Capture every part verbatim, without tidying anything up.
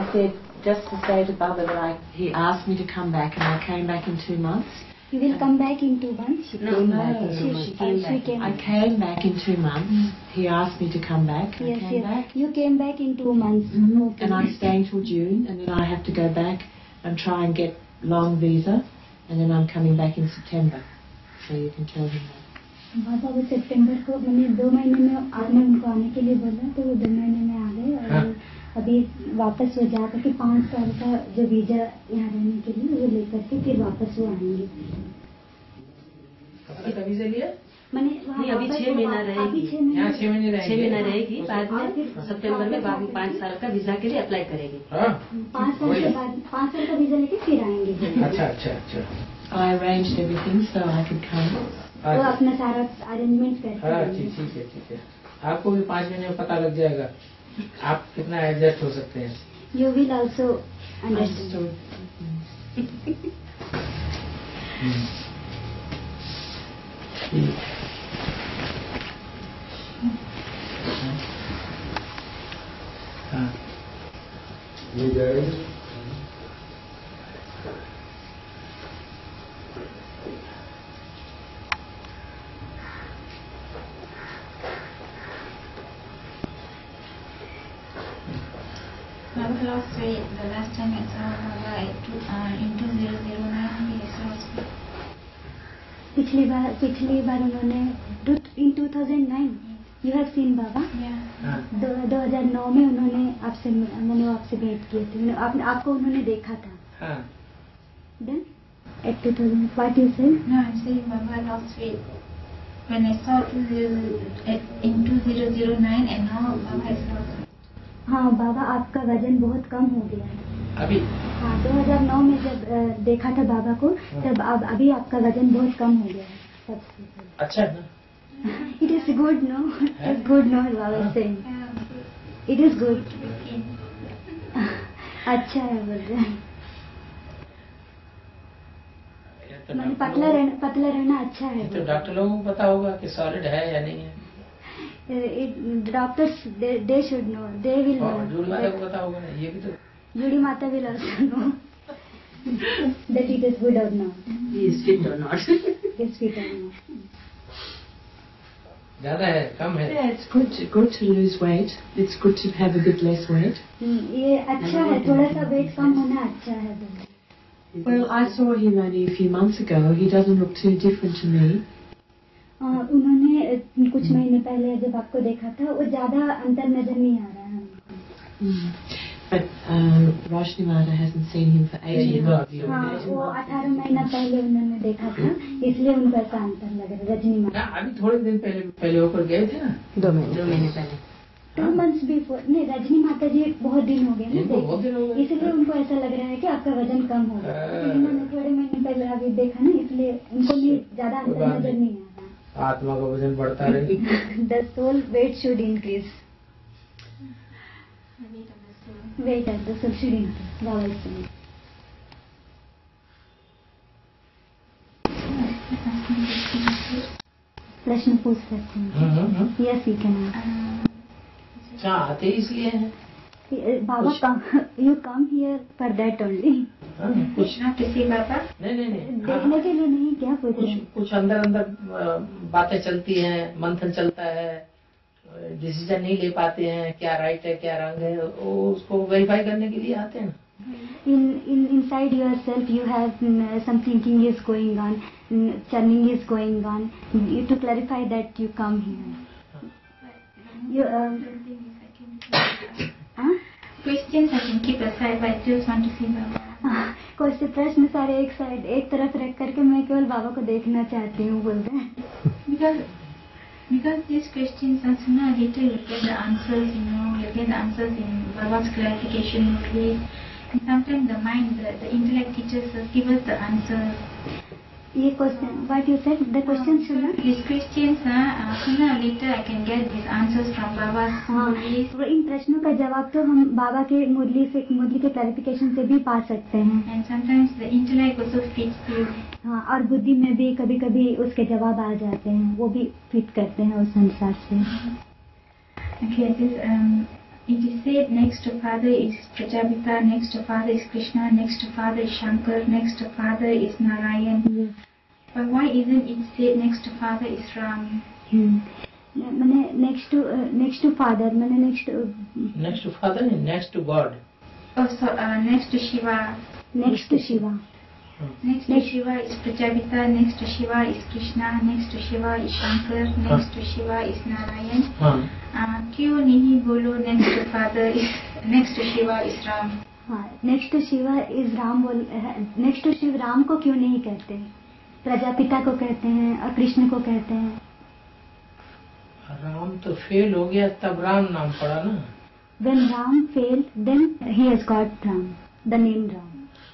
said just to say to Baba that I, he asked me to come back, and I came back in two months. You will come back in two months? She no, came no, back in two months. She came back. Came I came back in two months. Mm. He asked me to come back. Yes, I came yes. back. You came back in two months. Mm-hmm. Okay. And I'm staying till June, and then I have to go back and try and get long visa, and then I'm coming back in September. So you can tell him that. बाबा वो सितंबर को मैंने दो महीने में आपने उनको आने के लिए बोला तो वो दो महीने में आ गए और हाँ। अभी वापस वो जा करके पाँच साल का जो वीजा यहाँ रहने के लिए वो लेकर के फिर वापस वो आएंगे। कब तक वीजा लिया? मैंने नहीं अभी छह महीना रहेगी, यहाँ छह महीने रहेगी, छह महीना रहेगी, बाद में सितंबर में बाद में पाँच साल का वीजा के लिए अप्लाई करेगी। पाँच साल के बाद पाँच साल का वीजा लेके फिर आएंगे। अच्छा अच्छा अच्छा। I arranged everything so I could come. वो अपना सारा अरेंजमेंट करते हैं। ठीक ठीक है ठीक है। आपको भी पाँच महीने में पता लग जाएगा आप कितना एडजस्ट हो सकते हैं। You will also understand. हाँ। ये जाएगा। Baba lost weight. The last time I saw Baba uh, in two thousand nine, he has lost weight. पिछली बार पिछली बार उन्होंने in two thousand nine you have seen Baba? Yeah. दो दो हजार नौ में उन्होंने आपसे मैंने आपसे भेंट किए थे, आप, आपको उन्होंने देखा था। हाँ. Then at two thousand what you said? No, I'm saying Baba lost weight. When I saw in two thousand nine and now Baba has lost weight. हाँ बाबा आपका वजन बहुत कम हो गया है अभी। हाँ दो हजार नौ में जब देखा था बाबा को तब अब अभी आपका वजन बहुत कम हो गया है सबसे। अच्छा है ना? It is good no? It is good no Baba saying. It is good. अच्छा है बोल रहे हैं। मैंने पतला रहना पतला रहना अच्छा है। तो डॉक्टर लोगों को पता होगा कि सॉलिड है या नहीं है। It, doctors they, they should know, they will know. जूड़ी माता को पता होगा ना, ये भी तो। जूड़ी माता will also know that it is good or not. He is fit or not. Is fit or not. ज़्यादा है, कम है। Yeah, it's good to, good to lose weight. It's good to have a bit less weight. ये अच्छा है, थोड़ा सा weight कम होना अच्छा है। Well, I saw him only a few months ago. He doesn't look too different to me. उन्होंने कुछ महीने पहले जब आपको देखा था वो ज्यादा अंतर नजर नहीं आ रहा है हमको। But uh, Roshni Mata hasn't seen him for eighteen months. हाँ वो अठारह महीना पहले उन्होंने देखा था इसलिए उनको ऐसा अंतर लग रहा है रजनी माता। अभी थोड़े दिन पहले पहले होकर गए थे ना दो महीने दो महीने पहले टू मंथ्स बिफोर नहीं रजनी माता जी बहुत दिन हो गए ना इसलिए उनको ऐसा लग रहा है कि आपका वजन कम हो गया। उन्होंने थोड़े महीने पहले अभी देखा ना इसलिए उनको ज्यादा अंतर नजर नहीं आ रहा। आत्मा का वजन बढ़ता रहे। The soul weight should increase. Weight of the soul should increase. Baba is saying. प्रश्न पूछ सकते हैं। Yes, you can ask. अच्छा आते इसलिए हैं। बाबा come you come here for that only. कुछ ना किसी बाबा नहीं नहीं नहीं देखने के लिए नहीं क्या पूछ रहे हैं? कुछ अंदर अंदर बातें चलती हैं, मंथन चलता है, डिसीजन नहीं ले पाते हैं क्या राइट है क्या रंग है, वो उसको वेरीफाई करने के लिए आते हैं। In in inside yourself you have um, some thinking is going on, um, churning is going on. You to clarify that you come here. You um, huh? Questions I can keep aside, but I just want to see Baba. कोई से प्रश्न सारे एक side एक तरफ रख करके मैं केवल बाबा को देखना चाहती हूँ बोलते हैं। Because because these questions are sooner or later you get the answers, you know, you get the answers in Baba's clarification movies. And sometimes the mind, the, the intellect teachers will give us the answers. ये question what you said the question सुना? These questions uh, sooner or later I can get these answers from Baba's movies. तो इन प्रश्नों का जवाब तो हम बाबा के मुरली से मुरली के क्लैरिफिकेशन से भी पा सकते हैं। And sometimes the intellect also fits you. हाँ और बुद्धि में भी कभी कभी उसके जवाब आ जाते हैं, वो भी फिट करते हैं उस अनुसार से। Okay, this um it is said next to Father is Prajapita, next to Father is Krishna, next to Father is Shankar, next to Father is Narayan. Yes. But why isn't it said next to Father is Ram? Hmm. मैंने next to uh, next to father मैंने next uh, next to father नहीं, next to God. Oh, so uh, next to Shiva. next to Shiva. Next to Shiva is Prajapita, next to Shiva is Krishna, next to Shiva is Shankar, next to Shiva is Narayan. हाँ. Uh, क्यों नहीं बोलो next to Father is next to Shiva is Ram? हाँ, next to Shiva is Ram बोल next to Shiv Ram को क्यों नहीं कहते? प्रजापिता को कहते हैं और कृष्ण को कहते हैं. राम तो फेल हो गया तब राम नाम पड़ा ना. When Ram failed, then he has got Ram, the name Ram.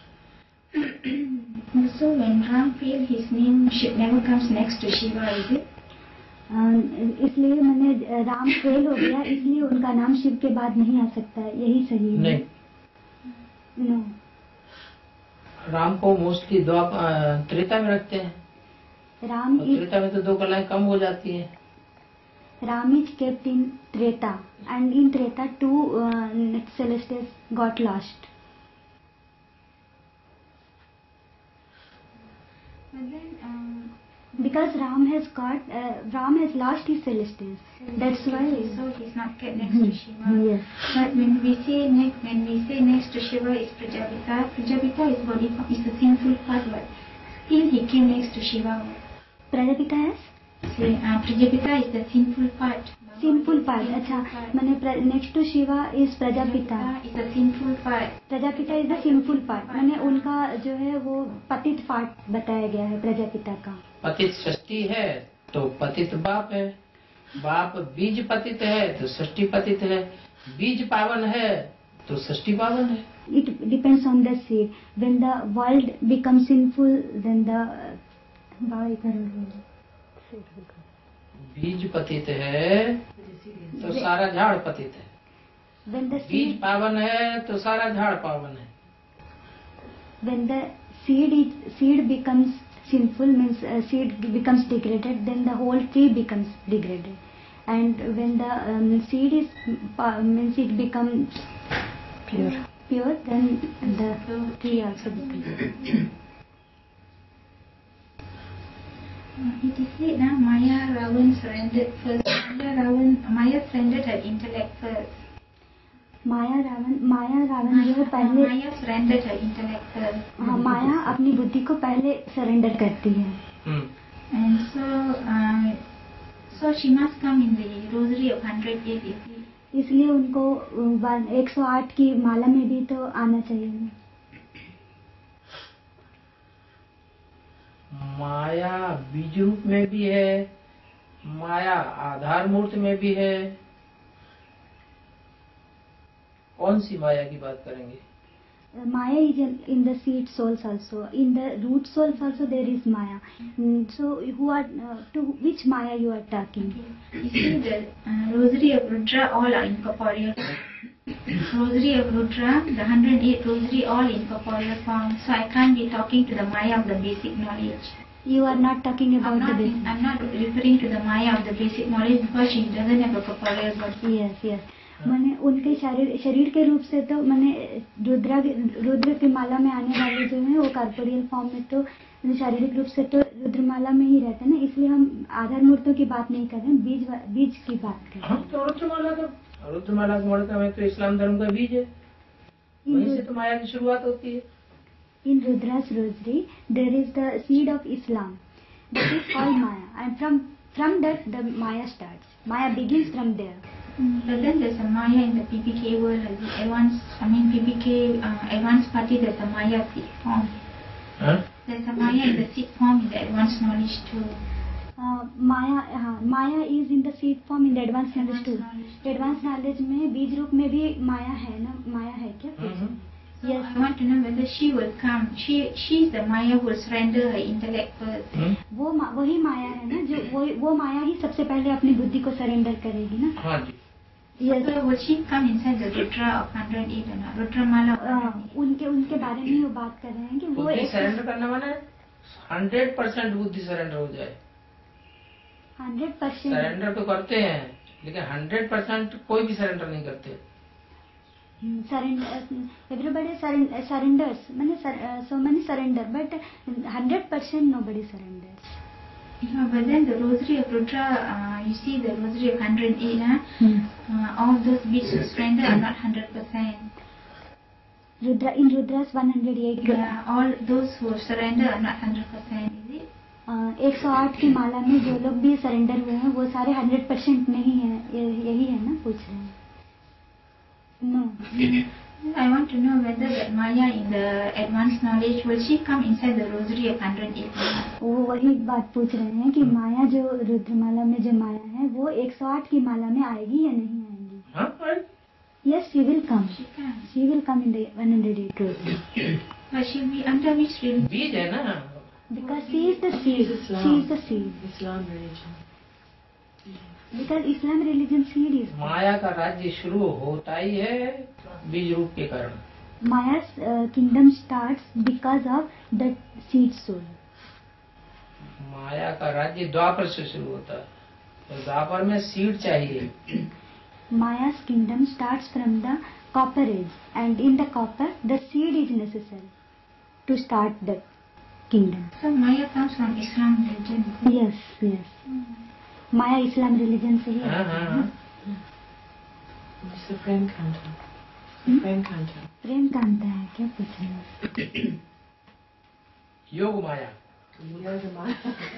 So when Ram failed, his name should never comes next to Shiva, is it? Uh, इसलिए मैंने राम फेल हो गया इसलिए उनका नाम शिव के बाद नहीं आ सकता है. यही सही है? नहीं. No. राम को मोस्टली द्वापर त्रेता में रखते हैं. राम और is त्रेता में तो दो कलाएं कम हो जाती हैं. Ram is kept in Treta, and in Treta two uh, celestials got lost. But then, um, Because Ram has got uh, Ram has lost his celestials. That's why. so he's not kept next to Shiva. Yes. But when we say next, when we say next to Shiva is Prajapita, Prajapita is body is the sinful part, but still he came next to Shiva. Prajapita has Say, uh, Prajapita is the sinful part. sinful part. अच्छा, मैंने next to Shiva is Prajapita. Prajapita is the sinful part. Prajapita is the simple part. मैंने उनका जो है वो पतित part बताया गया है प्रजापिता का. पतित षष्ठी है तो पतित बाप है. बाप बीज पतित है तो षष्ठी पतित है. बीज पावन है तो षष्ठी पावन है. It depends on the seed. When the world becomes sinful, then the बीज पतित है तो सारा झाड़ पतित है. when the बीज seed पावन है तो सारा झाड़ पावन है. when the seed is, seed becomes sinful means uh, seed becomes degraded, then the whole tree becomes degraded. And when the um, seed is uh, means it becomes pure pure then the tree also becomes. Uh, it is said that Maya Ravan surrendered first. Maya Ravan, Maya surrendered her intellect first. माया रावण माया रावण जो है पहले Maya surrendered her intellect first. हाँ, माया अपनी बुद्धि को पहले surrender करती है. हम्म. And so, uh, so she must come in the rosary of hundred eight. इसलिए उनको एक सौ आठ की माला में भी तो आना चाहिए. माया बीज रूप में भी है, माया आधार मूर्त में भी है. कौन सी माया की बात करेंगे? Maya is in, in the seed souls also. In the root souls also there is Maya. Mm, so who are uh, to which Maya you are talking? You see the uh, rosary of Rudra all are incorporeal. Rosary of Rudra, the one hundred eight rosary all incorporeal form. So I can't be talking to the Maya of the basic knowledge. You are not talking about I'm not, the basic. I'm not referring to the Maya of the basic knowledge because she doesn't have a corporeal body. Yes, yes. मैंने उनके शरीर शरीर के रूप से तो मैंने रुद्रा रुद्र की माला में आने वाले जो हैं वो कॉर्पोरियल फॉर्म में तो शारीरिक रूप से तो रुद्रमाला में ही रहते हैं ना, इसलिए हम आधार मूर्तों की बात नहीं कर रहे हैं, बीज बीज की बात कर रहे हैं. हम तो रुद्रमाला का रुद्रमाला का मणका में तो इस्लाम धर्म का बीज है, वहीं से तो माया की शुरुआत होती है. In Rudra's rosary there is the seed of Islam that is called Maya, and from from that the Maya starts. Maya begins from there. But then there's a Maya in the P P K world, the advanced, I mean P P K uh, advanced party, there's a Maya seed form. Huh? There's a Maya in the seed form in the advanced knowledge too. Uh, Maya uh, Maya is in the seed form in the advanced knowledge too. Advanced knowledge में बीज रूप में भी माया है ना, माया है क्या? Mm-hmm. So yes. I want to know whether she will come. She she's the Maya who will surrender her intellect first. Hmm? वो वही माया है ना जो वो वो माया ही सबसे पहले अपनी बुद्धि को सरेंडर करेगी ना. हाँ जी. Yes. So will she come inside the Rudra of one hundred eight or not? Rudra Mala. Uh, उनके उनके बारे में वो बात कर रहे हैं कि वो बुद्धि सरेंडर करने वाला हंड्रेड परसेंट बुद्धि सरेंडर हो जाए. हंड्रेड परसेंट सरेंडर तो करते हैं लेकिन हंड्रेड परसेंट कोई भी सरेंडर नहीं करते. surrender, everybody surrender, surrenders. Many, uh, so many surrender, but one hundred percent nobody surrenders. Yeah, but then the Rosary of Rudra, uh, you see the Rosary of one hundred eight, huh? Hmm. uh, all those beads of surrender are not one hundred percent. Rudra, in Rudra's one hundred eight. Yeah, all those who surrender are not one hundred percent, is it? एक सौ आठ की माला में जो लोग भी surrender हुए हैं वो सारे हंड्रेड परसेंट नहीं है, यही है ना पूछ रहे हैं? No. I want to know whether that Maya in the advanced knowledge, will she come inside the Rosary of one hundred eight? वो वही बात पूछ रहे हैं कि माया जो रुद्रमाला में जो माया है वो एक सौ आठ की माला में आएगी या नहीं आएगी? हाँ, Yes, she will come. She can. She will come in the one hundred eight Rosary. But she will be under which religion? बीज है ना. Because she is the seed. Islam. She is the seed. Islam religion. Because Islam religion seed is. माया का राज्य शुरू होता ही है बीज रूप के कारण. Maya's uh, kingdom starts because of that seed soul. माया का राज्य द्वापर से शुरू होता है. तो द्वापर में सीड चाहिए. Maya's kingdom starts from the copper age, and in the copper the seed is necessary to start the kingdom. So Maya comes from Islam religion. Yes, yes. Maya Islam religion से ही हाँ आता हाँ है. हाँ. It's the Prem Kanta. Hmm? Prem Kanta. प्रेम कांता है क्या पूछ रहे हैं? योग माया. Yoga Maya.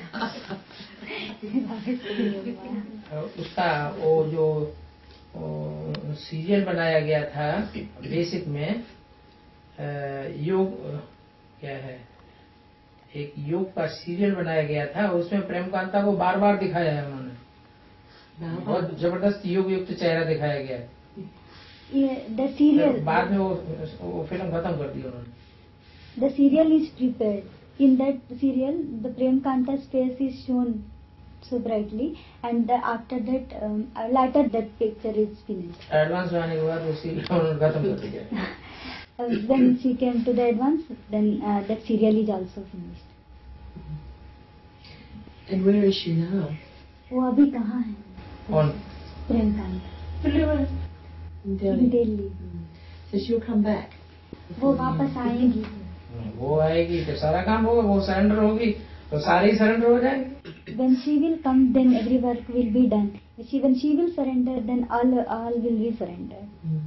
उसका वो जो सीरियल बनाया गया था बेसिक में योग क्या है, एक योग का सीरियल बनाया गया था. उसमें प्रेम कांता को बार बार दिखाया है उन्होंने. बहुत जबरदस्त योग युक्त चेहरा दिखाया गया है. The serial. बाद में वो वो फिल्म खत्म कर दी उन्होंने. The serial is prepared. In that serial, the Prem Kanta's face is shown so brightly, and the, after that, um, later that picture is finished. Advance आने के बाद वो सीरियल उन्होंने खत्म कर दिया. Uh, when she came to the advance, then uh, that serial is also finished. And where is she now? वो अभी कहाँ है? कौन? प्रेम Kanta. In Delhi. Delhi. So she'll come back. वो वापस आएगी. वो आएगी तो सारा काम होगा. वो सरेंडर होगी तो सारे ही सरेंडर हो जाएंगे. When she will come, then every work will be done. When she, when she will surrender, then all all will be surrendered. Mm.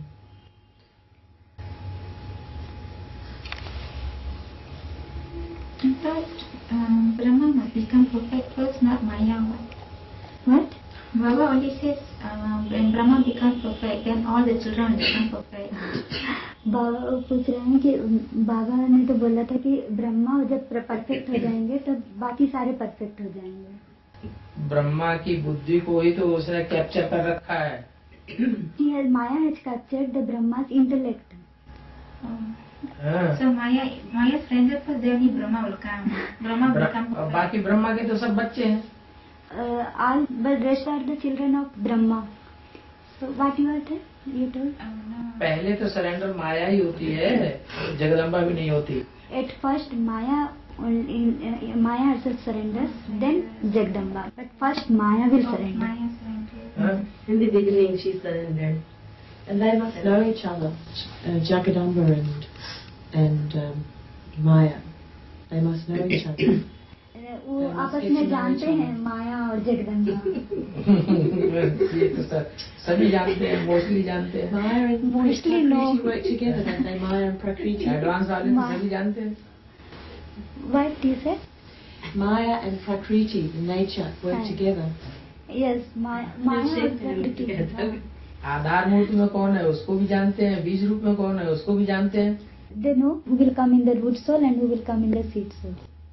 In fact, um, Brahma must become perfect first, not Maya. What? Baba only says uh, when Brahma becomes perfect, then all the children will become perfect. बाबा पूछ रहे हैं कि बाबा ने तो बोला था कि ब्रह्मा जब परफेक्ट हो जाएंगे तब बाकी सारे परफेक्ट हो जाएंगे. ब्रह्मा की बुद्धि को ही तो उसने कैप्चर कर रखा है. He has, Maya has captured the Brahma's intellect. Um, हाँ. so Maya, Maya surrender first, then he Brahma will come. Brahma will become perfect. बाकी ब्रह्मा के तो सब बच्चे हैं. Uh, all but rest are the children of Brahma. So what you are saying? You told. Oh, no. पहले तो surrender माया ही होती है, जगदम्बा भी नहीं होती. At first Maya, in, uh, Maya herself surrenders, then Jagdamba. But first Maya will Oh, surrender. Maya surrender. हाँ? In the beginning, she surrendered. And they must know each other, uh, Jagadamba and and um, Maya. They must know each other. वो आपस में जानते हैं माया और जगदम्बा. ये तो सभी जानते हैं, मोस्टली जानते हैं. Maya and Mostly no. Prakriti work together, don't they? Maya and Prakriti. Advance वाले तो सभी जानते हैं. What you said? Maya and Prakriti, the nature, work Hi. together. Yes, Maya, Maya They and say they Prakriti. together. आधार मूर्ति में कौन है उसको भी जानते हैं, बीज रूप में कौन है उसको भी जानते हैं. They know who will come in the root soul and who will come in the seed soul.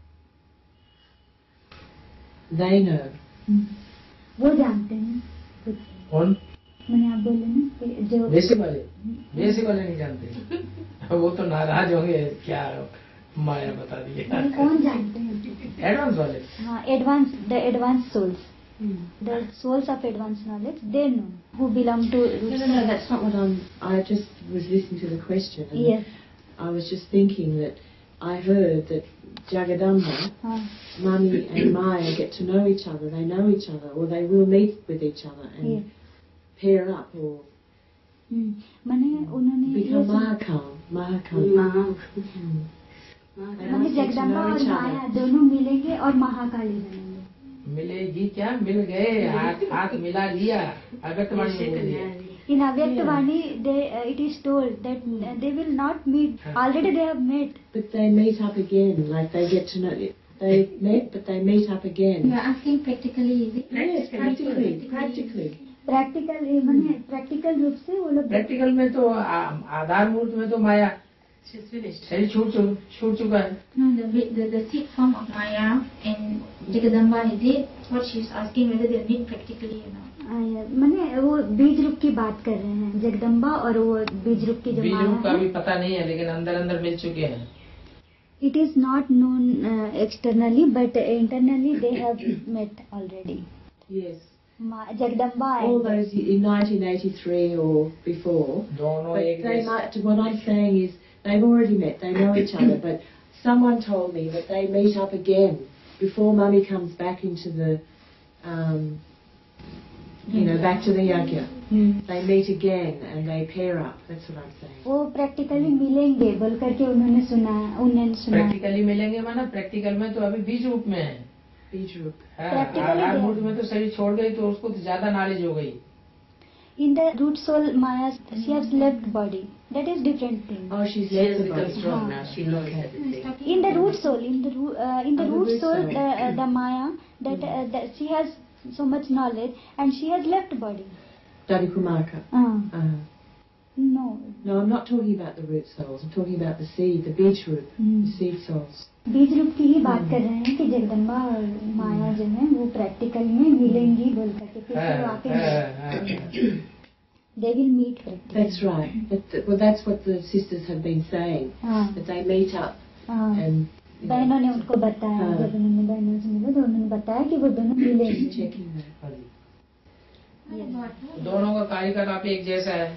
They know. वो जानते हैं खुद से. कौन? मैंने आप बोले ना कि जो बेसिक वाले. बेसिक वाले नहीं जानते. वो तो नाराज होंगे, क्या माया बता दी है. नहीं, कौन जानते हैं? एडवांस वाले. हाँ, advanced, the advanced souls, Hmm. the souls of advanced knowledge, they know who belong to root No, no, soul. no, that's not what I'm... I just was listening to the question. And Yes. I was just thinking that I heard that Jagadamba, हाँ, Mani and Maya get to know each other. They know each other, or they will meet with each other and yes. pair up, or हम्म, मैंने उन्होंने ये become सुना- Mahakal. Mahakal. हम्म, मैंने जगदम्बा और माया दोनों मिलेंगे और महाकाली बनेंगे। मिलेगी क्या, मिल गए, हाथ हाथ मिला लिया। अगतवाणी में बोल दिया। In Avyaktvani, they uh, it is told that uh, they will not meet. Already they have met. But they meet up again, like they get to know it. They met, but they meet up again. You are asking practically, is it? Yes, practically, practically. Practical मैंने practical रूप से वो लोग practical में तो आ- आधार मूर्त में तो माया शरीर छूट चु- छूट चुका है। No, the, the the seed form of Maya and Jagadamba, is it? What she is asking, whether they meet practically or not. मैंने वो बीज रूप की बात कर रहे हैं, जगदम्बा और वो बीज रूप की जो बीज माया रूप का है। भी पता नहीं है, लेकिन अंदर अंदर मिल चुके हैं। It is not known uh, externally, but internally they have met already. Yes. Ma- Jagdamba All and those in nineteen eighty-three or before. दोनों But एक they जैसे- might, what I'm saying is they've already met, they know each other, but someone told me that they meet up again before Mummy comes back into the, um, you know, back to the yajna. Hmm, They meet again and they pair up. That's what I'm saying. वो practically मिलेंगे बोल करके उन्होंने सुना उन्होंने सुना practically मिलेंगे माना प्रैक्टिकल में तो अभी बीज रूप में है। Bijrup. हाँ, Practically आधार क्या? मूर्त में तो शरीर छोड़ गई तो उसको तो ज्यादा नॉलेज हो गई। In the root soul Maya, she has left body. That is different thing. Oh, she's She has left the become body. strong now. She knows Okay. everything. In the root soul, in the root, uh, in the Oh, the root root soul, soul. the, uh, the Maya, that, uh, that she has so much knowledge and she has left body. Dadikumaka. Uh, Uh, no. no, I'm not talking about the root souls. I'm talking about the seed, the Bijrup, Hmm. the seed souls. बीज रूप की ही बात कर रहे हैं कि जगदम्बा और माया जो है वो प्रैक्टिकल में मिलेंगी बोल करके फिर से वो हाँ, आके हाँ, हाँ। They will meet practical. That's right. That, well, that's what the sisters have been saying. हाँ That they meet up हाँ and you know, बहनों ने उनको बताया, हाँ। जब उन्होंने बहनों से मिला तो उन्होंने बताया कि वो दोनों मिलेंगे। checking that. हाँ जी। What about दोनों का कार्यकलाप एक जैसा है।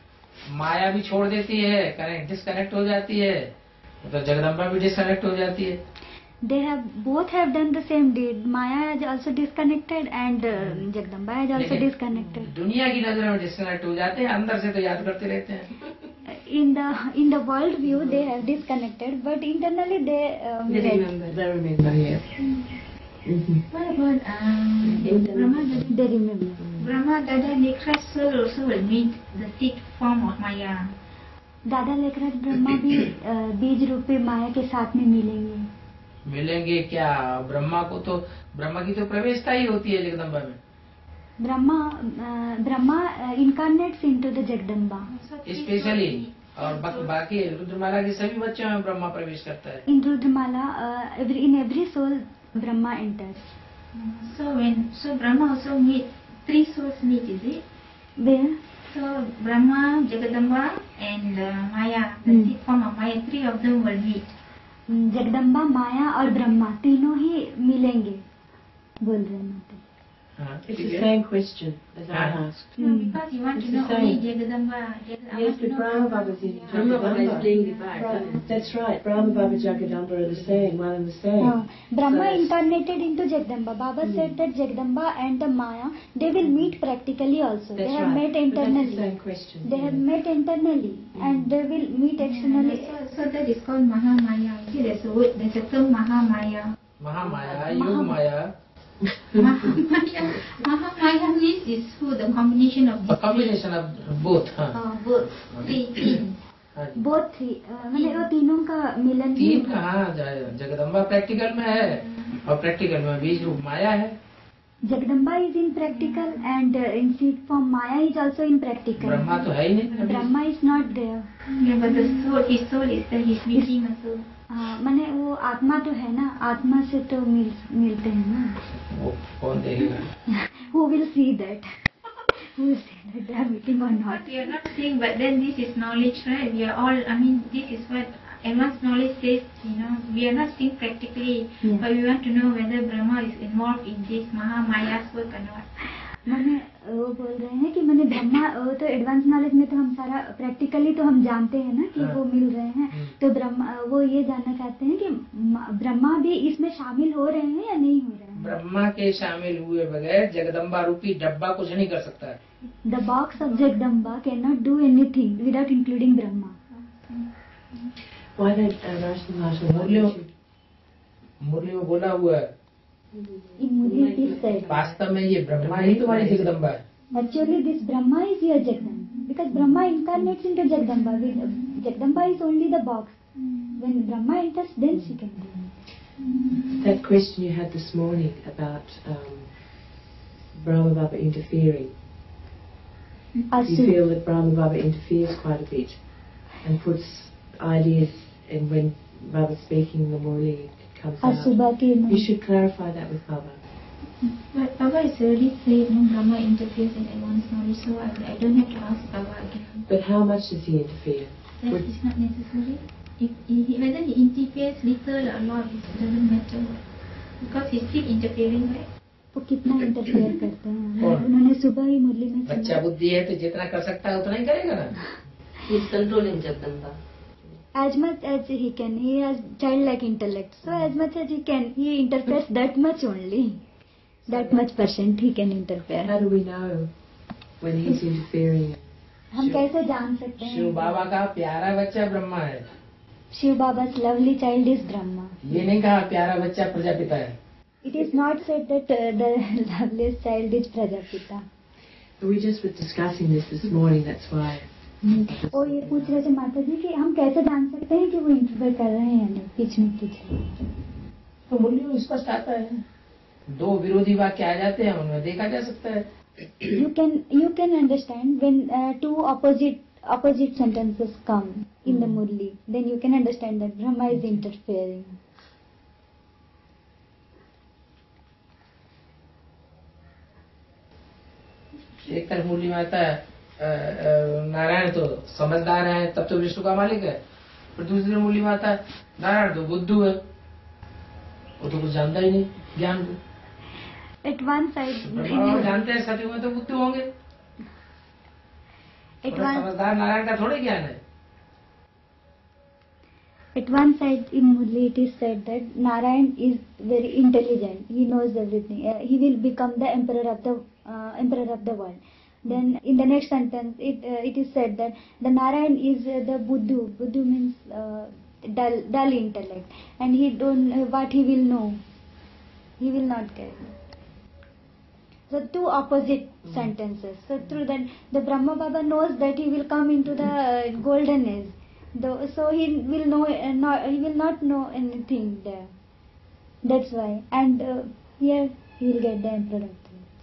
माया भी छोड़ देती है, कनेक्ट डिस्कनेक्ट हो जाती है, तो जगदम्बा भी डिस्कनेक्ट हो जाती है। They have both have done the same deed. Maya has also disconnected and uh, Jagdamba has also लेकिन disconnected. दुनिया की नजर में डिस्कनेक्ट हो जाते हैं, अंदर से तो याद करते रहते हैं। In the in the world view they have disconnected, but internally they uh, They met. remember. They remember, yeah. Mm-hmm. what about um, Brahma Dada? They remember. Brahma Dada Nekra's soul also will meet the seed form of Maya. दादा लेखराज ब्रह्मा भी uh, बीज रूपी माया के साथ में मिलेंगे। मिलेंगे क्या? ब्रह्मा को तो ब्रह्मा की तो प्रवेशता ही होती है जगदम्बा में। Brahma uh, Brahma uh, incarnates into the Jagdamba. So three specially souls और बा, बाकी रुद्रमाला के सभी बच्चों में ब्रह्मा प्रवेश करता है। In Rudramala, uh, every in every soul Brahma enters. meet. So when so Brahma also meet three souls meet, is it? Where? So Brahma, Jagadamba, and uh, Maya, the Hmm. seed form of Maya, three of them will meet. Jagdamba, माया और ब्रह्मा तीनों ही मिलेंगे बोल रहे हैं माता। हाँ, It's ठीक the है। same question as I हाँ। asked. No, because you want It's to the know only same. Jagadamba. Jag- I Yes, want to but know Brahma Baba's in Yeah. Brahma Baba is Jagadamba. playing the part. Right. That's right. Brahma Baba Jagadamba are the same, one and the same. हाँ, Brahma So- incarnated into Jagdamba. Baba said that Jagdamba and the Maya they will meet practically also. That's they have right. met But that's the internally. same question. They have met internally and they will meet externally. So, so that is called Mahamaya. See, there's a word, there's a term Mahamaya. Mahamaya, Yog Maya, Mahamaya, Mahamaya means is who the combination of these combination of both. हाँ uh, both three things. हाँ जी। Both three. uh, मैंने वो तीनों का मिलन ही तीन कहाँ जाए? Jagdamba practical में है और प्रैक्टिकल में बीज रूप माया है। Jagdamba is in practical and uh, in seed form Maya is also in practical. Brahma तो है ही नहीं अभी। Brahma is not there. Yeah, but the soul, his soul is there. He's meeting a soul. हाँ, मैंने वो आत्मा तो है ना, आत्मा से तो मिल मिलते हैं ना। वो कौन देखेगा? Who will see that? Who will see that they are meeting or not? What we are not seeing, but then this is knowledge, right? We are all, I mean, this is what advanced knowledge says, you know, we are not seeing practically, Yeah. but we want to know whether Brahma is involved in this Mahamaya work or not. मैंने वो बोल रहे हैं कि मैंने ब्रह्मा वो तो advance knowledge में तो हम सारा प्रैक्टिकली तो हम जानते हैं ना कि हाँ। वो मिल रहे हैं, तो ब्रह्मा वो ये जानना चाहते हैं कि म- ब्रह्मा भी इसमें शामिल हो रहे हैं या नहीं हो रहे हैं। ब्रह्मा के शामिल हुए बगैर जगदम्बा रूपी डब्बा कुछ नहीं कर सकता है। The box of Jagdamba can not do anything without including Brahma. Why don't uh, Rashmi Marshall, why Murli don't you- Murli में बोला हुआ है, In Murli it is said, वास्तव में ये ब्रह्मा ही तुम्हारी जगदम्बा है। actually this Brahma is your Jagdamba, because Brahma incarnates into Jagdamba. With- Jagdamba is only the box. When Brahma enters, then she can do it. that question you had this morning about um, Brahma Baba interfering? You Asu- feel that Brahma Baba interferes quite a bit and puts ideas, and when Baba's speaking, the Murli comes out. Asubha ki You should clarify that with Baba. But Baba has already said no Brahma interferes in advanced knowledge, so I, I don't have to ask Baba again. But how much does he interfere? That Would- is not necessary. If, if whether he interferes little or lot, it doesn't matter, because he's still interfering, right? वो कितना interfere करते हैं। कौन? उन्होंने सुबह ही मुरली में बच्चा सुना, बुद्धि है तो जितना कर सकता है उतना ही करेगा ना। He is controlling Jagdamba. as much as he can, he has childlike intellect, so as much as he can, he interferes that much only, that much percent he can interfere. How do we know when he's interfering? हम कैसे जान सकते शिव हैं? बाबा का प्यारा बच्चा ब्रह्मा है, Shiv बाबा's lovely child is Brahma. ये नहीं कहा प्यारा बच्चा प्रजापिता है। It is not said that uh, the loveliest child is Prajapita. We just were discussing this this morning, that's why. वो ये पूछ रहे थे माता जी कि हम कैसे जान सकते हैं कि वो इंटरफेयर कर रहे हैं या नहीं, बीच में पूछ रहे हैं। तो मूल्य में स्पष्ट आता है, दो विरोधी वाक्य आ जाते हैं उनमें देखा जा सकता है। You can you can understand when uh, two opposite opposite sentences come in the Murli, then you can understand that Brahma is interfering. एक तरफ मूल्य में आता है अ, अ, नारायण तो समझदार है तब तो विष्णु का मालिक है, फिर दूसरे मूल्य में आता है नारायण तो बुद्धू है, वो तो कुछ जानता ही नहीं ज्ञान को। At one side, ब्रह्मा जानते हैं सतयुग में तो बुद्धू होंगे, at और one समझदार नारायण का थोड़े ज्ञान है। at one side in Murli it is said that Narayan is very intelligent. He knows everything. Uh, he will become the emperor of the uh, emperor of the world. Then in the next sentence it uh, it is said that the Narayan is uh, the Buddhu. Buddhu means uh, dull, dull intellect, and he don't uh, what he will know. He will not get. So two opposite sentences. So through that, the Brahma Baba knows that he will come into the uh, golden age. Though, so he will know, uh, not, he will not know anything there. That's why. And uh, here he will get the emperor of the world.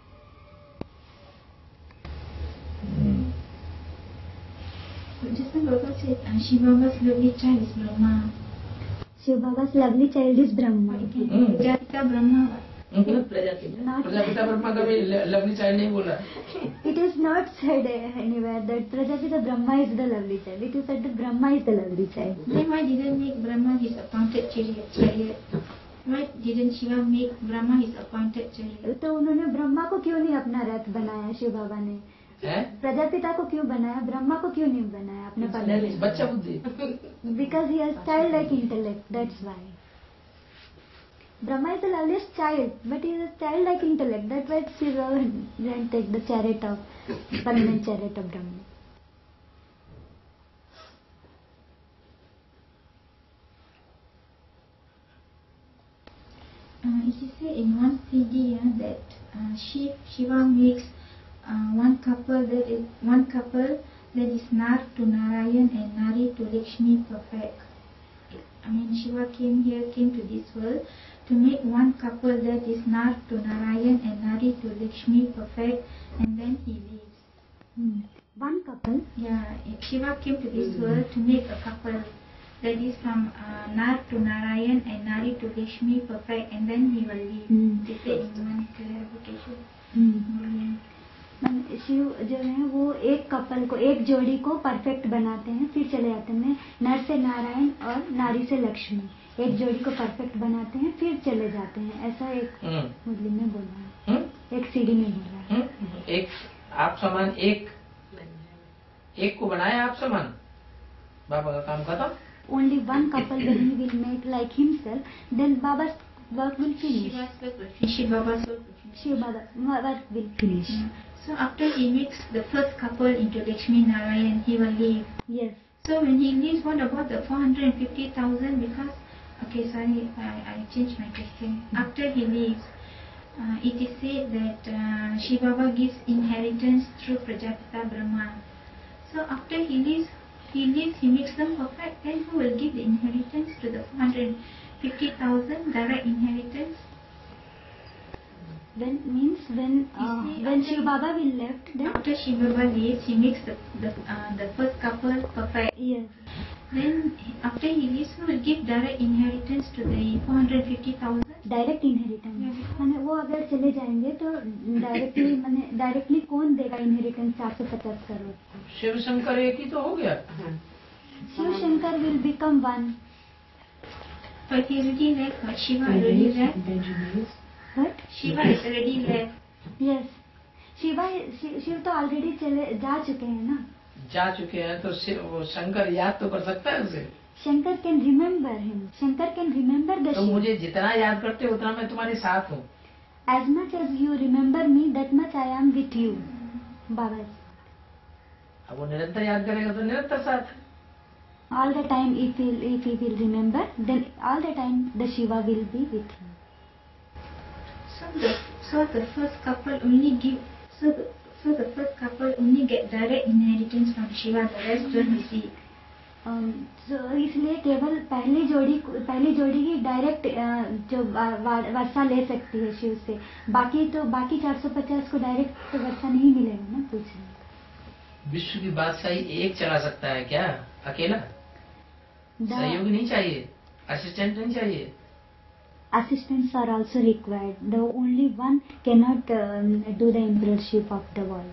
So just now Baba said uh, Shiva Baba's lovely child is Brahma. Shiv Baba's lovely child is Brahma. It can Hmm. be Jataka Brahma. Prajapita. Not, Prajapita Brahma कभी lovely child नहीं बोला। it is not said uh, anywhere that Prajapita Brahma is the lovely child. It is said that Brahma is the lovely child. Then why didn't make Brahma his appointed chariot? chariot? Why didn't Shiva make Brahma his appointed chariot? तो उन्होंने ब्रह्मा को क्यों नहीं अपना रथ बनाया? शिव बाबा ने है प्रजापिता को क्यों बनाया? ब्रह्मा को क्यों नहीं बनाया अपने पल्ले? बच्चा बुद्धि। Because he has childlike intellect, that's why. Brahma is the loveliest child, but he has childlike intellect. That's why Shiva didn't take the chariot of, permanent chariot of Brahma. Uh, it is said in one C D uh, that uh, Shiv, Shiva makes uh, one couple that is one couple that is Nar to Narayan and Nari to Lakshmi perfect. I mean Shiva came here, came to this world to make one couple that is Nar to Narayan and Nari to Lakshmi perfect, and then he leaves. Hmm. One couple. Yeah, Shiva came to this world to make a couple that is from uh, Nar to Narayan and Nari to Lakshmi perfect, and then he will leave. Hmm. They say in one clarification. Hmm. मन- शिव जो है वो एक couple को, एक जोड़ी को perfect बनाते हैं, फिर चले जाते हैं नर से नारायण और नारी से लक्ष्मी, एक जोड़ी को परफेक्ट बनाते हैं फिर चले जाते हैं, ऐसा एक हम्म, मुस्लिम में बोला है। हम्म, एक सीढ़ी में बोल रहा है। हम्म? एक आप समान एक एक को बनाया आप समान, बाबा का काम खत्म। Only one couple when he will make like himself, then Baba's work will finish. Shiva's work will finish. Shiva Baba's work will finish. Shiva Baba work will finish. Yeah. So after he makes the first couple into Lakshmi Narayan, he will leave. Yes. So when he leaves, what about the four hundred fifty thousand? Because, okay, sorry, I, I changed my question. After he leaves, uh, it is said that uh, Shiva Baba gives inheritance through Prajapita Brahma. So after he leaves, he leaves, he makes them perfect. Then who will give the inheritance to the four hundred fifty thousand direct inheritance? When means when uh, You see, when after- Shiva Baba will left, then After Shiva Baba leaves, he makes the the, uh, the first couple perfect. yes. Then after he leaves, who will give direct inheritance to the four hundred fifty thousand? Direct inheritance Yeah. माने वो अगर चले जाएंगे तो directly माने directly कौन देगा inheritance चार सौ पचास करोड़? शिव शंकर एक ही तो हो गया। Shiv Shankar will become one. But he already left. But Shiva already left. Benjamin. But Shiva is already left. yes, Shiva Shiv Shiv तो ऑलरेडी चले जा चुके हैं ना. जा चुके हैं तो शिव वो शंकर याद तो कर सकता है उसे। Shankar can remember him. Shankar can remember the तो शिव. मुझे जितना याद करते उतना मैं तुम्हारे साथ हूँ। As much as you remember me, that much I am with you. Baba. अब वो निरंतर याद करेगा तो निरंतर साथ है। All the time, if he if he will remember, then all the time the Shiva will be with him. So the so the first couple only give. So the, so the first couple only get direct inheritance from Shiva. The rest don't receive. Um, so इसलिए केवल पहली जोड़ी पहली जोड़ी ही direct जो वा- वा- वर्षा ले सकती है शिव से. बाकी तो बाकी चार सौ पचास को डायरेक्ट तो वर्षा नहीं मिलेगा ना कुछ. विश्व की बादशाही एक चला सकता है क्या अकेला? सहयोग नहीं चाहिए, असिस्टेंट नहीं चाहिए। Assistants are also required. The only one cannot um, do the emperorship of the world.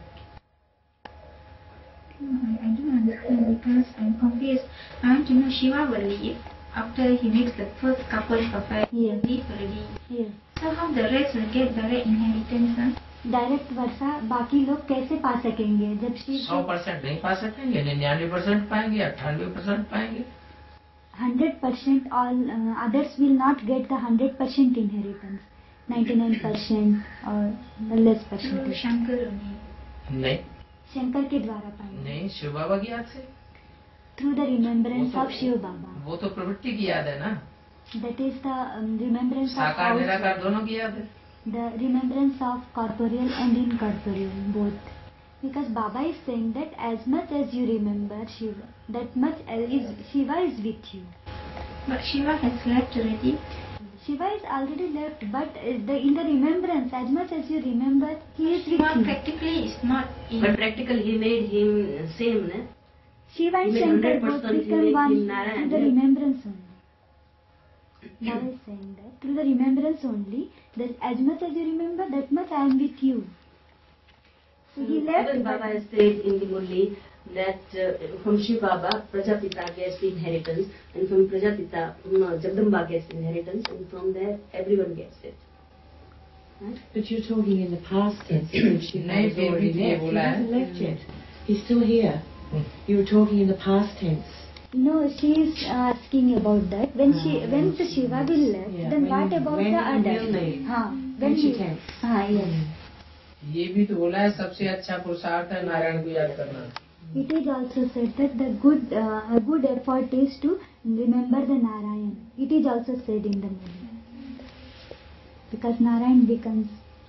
No, I, I don't understand because I'm confused. I want to know Shiva will leave after he makes the first couple perfect. He Yes. will leave already. Yes. So how the rest will get direct inheritance? Huh? Direct वर्षा बाकी लोग कैसे पा सकेंगे जब शिव सौ percent नहीं पा सकेंगे, निन्यानवे परसेंट पाएंगे, अट्ठानवे परसेंट पाएंगे। Hundred percent all others will not get the hundred percent inheritance. Ninety nine percent और less Through percent Shankar only. नहीं शंकर के द्वारा पाएंगे. नहीं, शिव बाबा की याद से। थ्रू द रिमेम्बरेंस वो ऑफ तो- शिव बाबा. वो तो प्रवृत्ति की याद है ना, That is the um, remembrance of साकार all- निराकार दोनों की याद है। the remembrance of corporeal and incorporeal both. Because Baba is saying that as much as you remember Shiva, that much as is Shiva is with you. But Shiva has left already. Shiva is already left, but uh, the, in the remembrance, as much as you remember, he is Shiva with you. practically is not in. But practical he made him same, ne? Shiva and He made Shankar both one hundred percent become he one made him Narayan, through the yeah. remembrance only. Baba is saying that through the remembrance only, that as much as you remember, that much I am with you. So he left. Even Baba has said in the Murli that uh, from Shiv Baba, Prajapita gets the inheritance, and from Prajapita, no, Jagdamba gets the inheritance, and from there everyone gets it. Right? But you're talking in the past tense. If Shiva नहीं, has फिर already भी ये left. He बोला है। hasn't left yet. He's still here. Hmm. You were talking in the past tense. No, she is asking about that. When she, Ah, when when the she- Shiva will left, yeah, then when what you- about when the you others? will leave. हाँ, when Future he, tense. हाँ, yes. ये भी तो बोला है सबसे अच्छा पुरुषार्थ है नारायण को याद करना। It is also said that the good, uh, a good effort is to remember the Narayan. It is also said in the movie. Because Narayan becomes.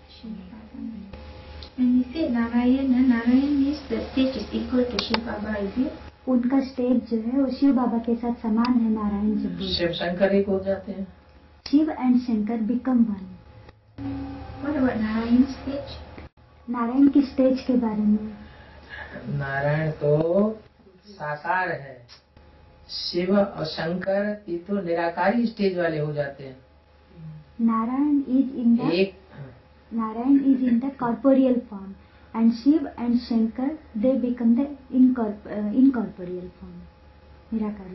When you say Narayan, Narayan is the stage is equal to Shiv Baba, is it? उनका stage जो है वो शिव बाबा के साथ समान है. नारायण जब बोलते हैं. शिव शंकर एक हो जाते हैं। Shiv and Shankar become one. What about Narayan's stage? Narayan की स्टेज के बारे में. नारायण तो साकार है, शिव और शंकर ये तो निराकारी स्टेज वाले हो जाते हैं। नारायण इज इन द एक Narayan is in the corporeal form, and Shiv and Shankar they become the incorp- uh, incorporeal form, Nirakari.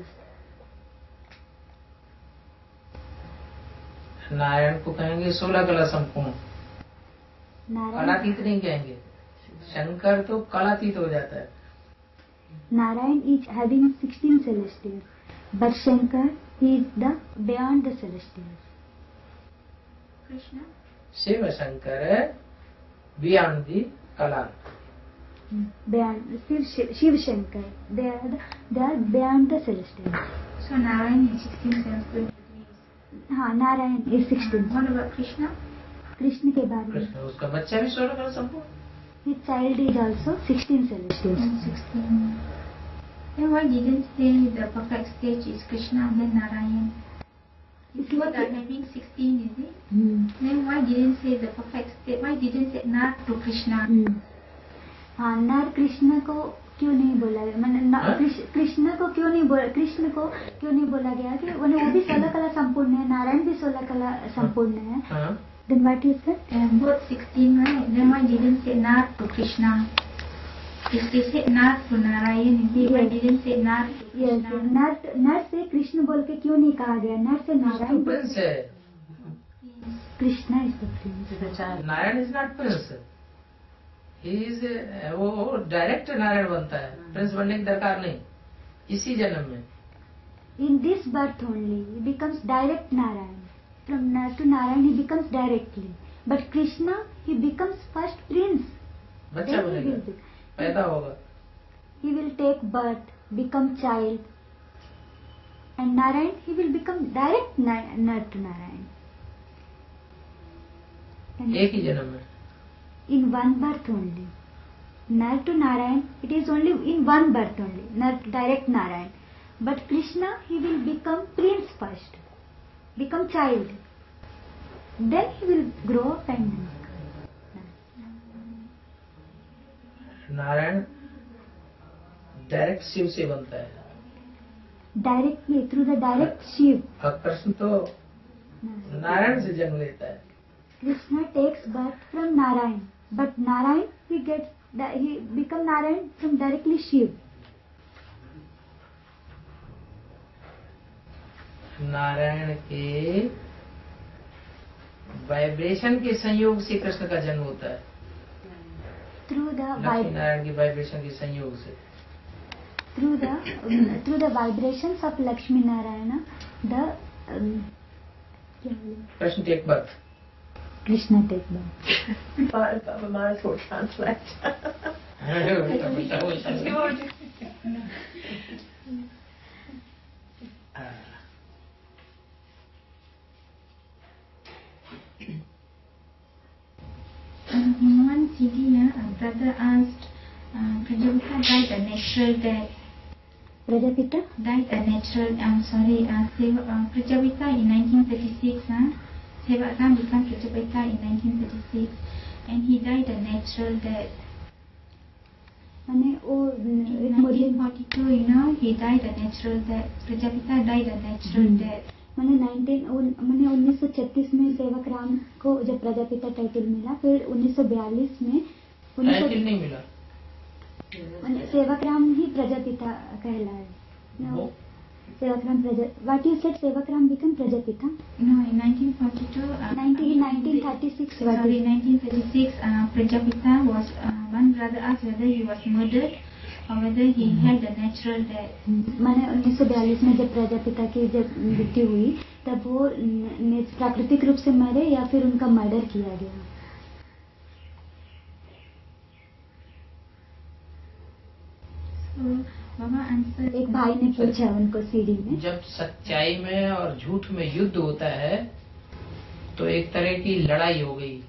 Narayan को कहेंगे सोलह कला संपूर्ण, नारायण कलातीत नहीं कहेंगे, शंकर तो कलातीत हो जाता है। Narayan is having sixteen celestials, but Shankar he is the beyond the celestials. Krishna? Shiv Shankar beyond the कला। Beyond Shiv, Shiv Shankar, they are the, they are beyond the celestials. So Narayan is sixteen celestials. हाँ, Narayan is sixteen. What about Krishna? Krishna के बारे में कृष्ण उसका बच्चा भी सोलह कला संपूर्ण। his child is also sixteen celestials. Mm, sixteen. Then why didn't say the perfect stage is Krishna and then Narayan? If you are having sixteen, is it? Hmm. Then why didn't say the perfect state? Why didn't say Nar to Krishna? Hmm. हाँ, नर कृष्ण को क्यों नहीं बोला गया, मैंने कृष्ण को क्यों नहीं बोला, कृष्ण को क्यों नहीं बोला गया कि वो भी सोलह कला संपूर्ण है, नारायण भी सोलह कला संपूर्ण है। Then what is that? Um, both sixteen, right? Then why didn't say Nar to Krishna? If they said Nar to Narayan, yes. Why didn't say Nar to Krishna? Yes, नर नर से कृष्ण बोल के क्यों नहीं कहा गया, नर से नारायण। प्रिंस है, Krishna is the prince. Narayan is not prince, he is वो डायरेक्ट नारायण बनता है, प्रिंस बनने की दरकार नहीं इसी जन्म में। In this birth only he becomes direct Narayan, from nar to Narayan he becomes directly, but Krishna he becomes first prince. बच्चा बनेगा, पैदा होगा, he will take birth, become child, and Narayan he will become direct Nar to Narayan. And एक ही जन्म में, in one birth only. Nar to Narayan, it is only in one birth only, Nar direct Narayan. But Krishna he will become prince first, become child, then he will grow up and Narayan direct Shiv से बनता है, directly through the direct Shiv. और कृष्ण तो नारायण से जन्म लेता है। Krishna takes birth from Narayan, but Narayan he gets he become Narayan from directly Shiv. Narayan के वाइब्रेशन के संयोग से कृष्ण का जन्म होता है, Through the लक्ष्मी नारायण की वाइब्रेशन के संयोग से, through the um, through the vibrations of Lakshmi Narayana, the um, Krishna take birth. Krishna take birth. Baba Maharaj will translate. Um, in one C D, uh, a brother asked, uh, Prajapita died a natural death. Prajapita Died a natural, I'm sorry, uh, Seva, uh, Prajapita in nineteen thirty-six, uh, Sevakram became Prajapita in nineteen thirty-six, and he died a natural death. माने वो In nineteen forty-two, you know, he died a natural death. Prajapita died a natural Hmm. death. मैंने nineteen मैंने उन्नीस सौ छत्तीस में सेवक राम को जब प्रजापिता टाइटल मिला, फिर उन्नीस सौ बयालीस में टाइटल नहीं मिला, सेवक राम ही प्रजापिता कहलाए। वो सेवक राम प्रजा what you said Sevak Ram become Prajapita. No, in nineteen forty-two, uh, nineteen thirty six sorry, nineteen thirty-six, uh, Prajapita was, uh, one brother asked whether he was murdered or whether he had a natural death. मैंने उन्नीस सौ बयालीस में जब प्रजापिता की जब मृत्यु हुई तब वो प्राकृतिक रूप से मरे या फिर उनका मर्डर किया गया। So Baba answered. एक भाई ने पूछा उनको सीढ़ी में, जब सच्चाई में और झूठ में युद्ध होता है तो एक तरह की लड़ाई हो गई,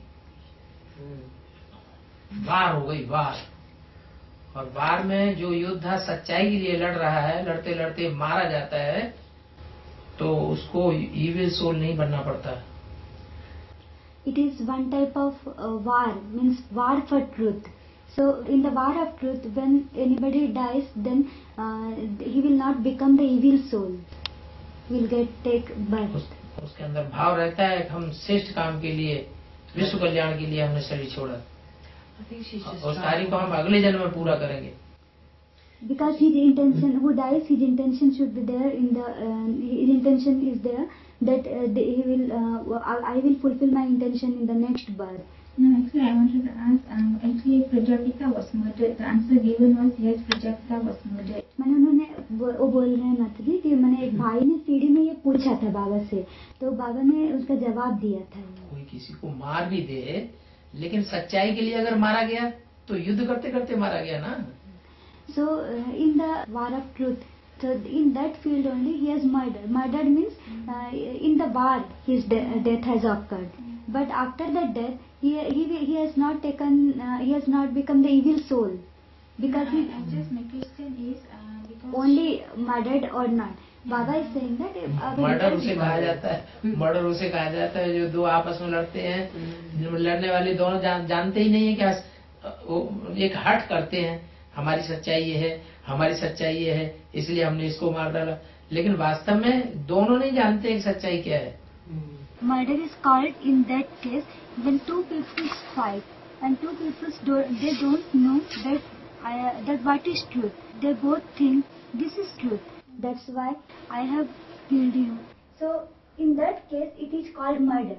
वार हो गई वार, और वार में जो योद्धा सच्चाई के लिए लड़ रहा है, लड़ते लड़ते मारा जाता है तो उसको इविल सोल नहीं बनना पड़ता। it is one type of uh, war, means war for truth. So in the war of truth, when anybody dies, then uh, he will not become the evil soul, will get take birth. उस, उसके अंदर भाव रहता है कि हम श्रेष्ठ काम के लिए, विश्व कल्याण के लिए हमने शरीर छोड़ा, उस कार्य को हम अगले जन्म में पूरा करेंगे। Because his intention, who dies, his intention should be there in the, uh, his intention is there that uh, the, he will, uh, I, I will fulfill my intention in the next birth. No, actually I wanted to ask, um, actually Prajapita was murdered. The answer given was yes, Prajapita was murdered. मैंने उन्होंने वो वो बोल रहे हैं माता जी कि मैंने एक भाई ने सीढ़ी में ये पूछा था बाबा से, तो बाबा ने उसका जवाब दिया था। कोई किसी को मार भी दे, लेकिन सच्चाई के लिए अगर मारा गया तो युद्ध करते करते मारा गया ना। So uh, in the war of truth, so in that field only he has murdered. Murdered means uh, in the war his de- death has occurred. But after that death, he he he has not taken, uh, he has not become the evil soul, because he I, I just my question is uh, because only murdered or not. Baba is saying that uh, murder उसे कहा जाता है, murder उसे कहा जाता है जो दो आपस में लड़ते हैं, जो लड़ने वाले दोनों जान, जानते ही नहीं है क्या, वो एक हट करते हैं, हमारी सच्चाई ये है, हमारी सच्चाई ये है, इसलिए हमने इसको मार डाला, लेकिन वास्तव में दोनों नहीं जानते कि सच्चाई क्या है। murder is called in that case when two people fight and two people don't, they don't know that uh, that what is truth. They both think this is truth. That's why I have killed you. So in that case it is called murder.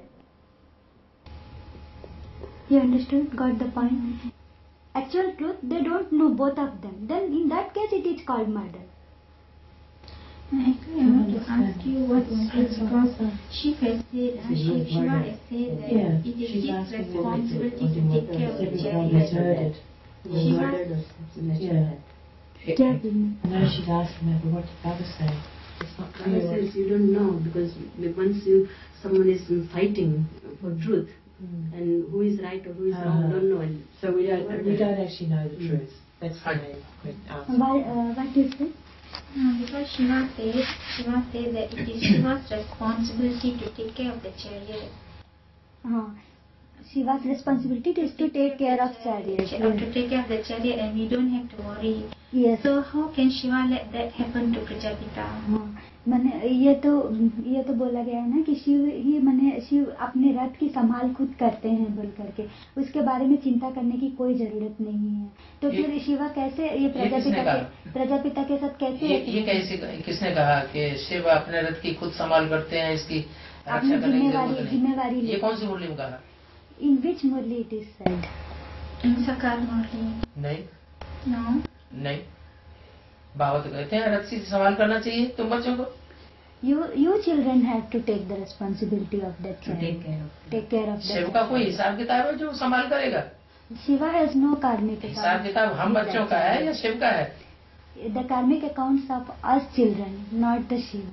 You understood? Got the point? Actual truth, they don't know both of them. Then in that case it is called murder. Actually, I want to ask you what was it, because Shiv has said, uh, Shiv, Shiva has said that Yeah, it is she's his asking responsibility what to he take care of the was chariot. murdered. Shiva, Yeah. क्या बोलना? I know she's asking me, but what did Baba say? It's not Baba clear. says you don't know, because once you someone is fighting for truth, Mm. and who is right or who is Ah. wrong, don't know. And So we don't we don't actually know the Mm. truth. That's the main answer. Why, uh, what is it? uh, because Shiva said, Shiva said that it is Shiva's responsibility to take care of the chariot. Uh, Shiva's responsibility is to take care of chariot. Or to take care of the chariot, and we don't have to worry. Yes. So how can Shiva let that happen to Prajapita? हाँ, मैंने ये तो ये तो बोला गया है ना कि शिव ही मैंने शिव अपने रथ की संभाल खुद करते हैं बोल करके, उसके बारे में चिंता करने की कोई जरूरत नहीं है। तो ये- फिर शिवा कैसे ये ये प्रजापिता किसने के कहा? प्रजापिता के साथ कैसे ये ये कैसे किसने कहा कि शिव अपने रथ की खुद संभाल करते हैं, इसकी अपनी रक्षा करने की जिम्मेवारी जरूरत जिम्मेवारी नहीं। ये लेते कौन सी मुरली में कहा? In which Murli it is said? In Sakar Murli. नहीं No. नहीं, बाबा तो कहते हैं रथ से संभाल करना चाहिए तुम बच्चों को। You you children have to take the responsibility of that child. take care of Take care of Shiv that. का कोई हिसाब किताब है जो संभाल करेगा? Shiva has no karmic हिसाब account. किताब हम बच्चों का है या शिव का है? The karmic accounts of us children, not the Shiva.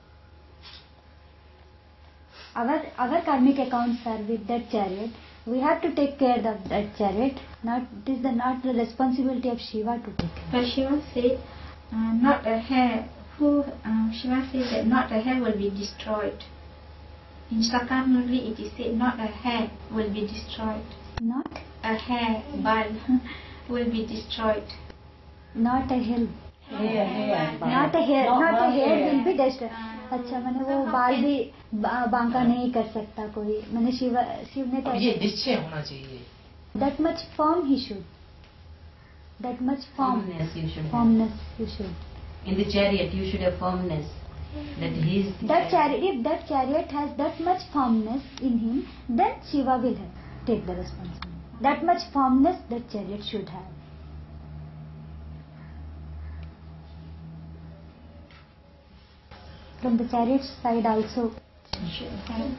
Our our karmic accounts are with that chariot. We have to take care of that chariot. Not it is the not the responsibility of Shiva to take care. But Shiva said, uh, not a hair. Who uh, Shiva said that not a hair will be destroyed. In Sakar Murli it is said not a hair will be destroyed. Not A hair, bal, will be destroyed. not a hill. Hair, hair. Not a hair. Not Not a one hair hair. will be destroyed. अच्छा मैंने वो बाल भी बा- बांका नहीं कर सकता कोई। मैंने शिव शिव ने अब ये निश्चय होना चाहिए। that much firm he should. That much firm firmness you should have. firmness he should. In the chariot you should have firmness. That he is the That chariot, if that chariot has that much firmness in him, then Shiva will have, take the responsibility. That much firmness that chariot should have. From the chariot side also, Should have.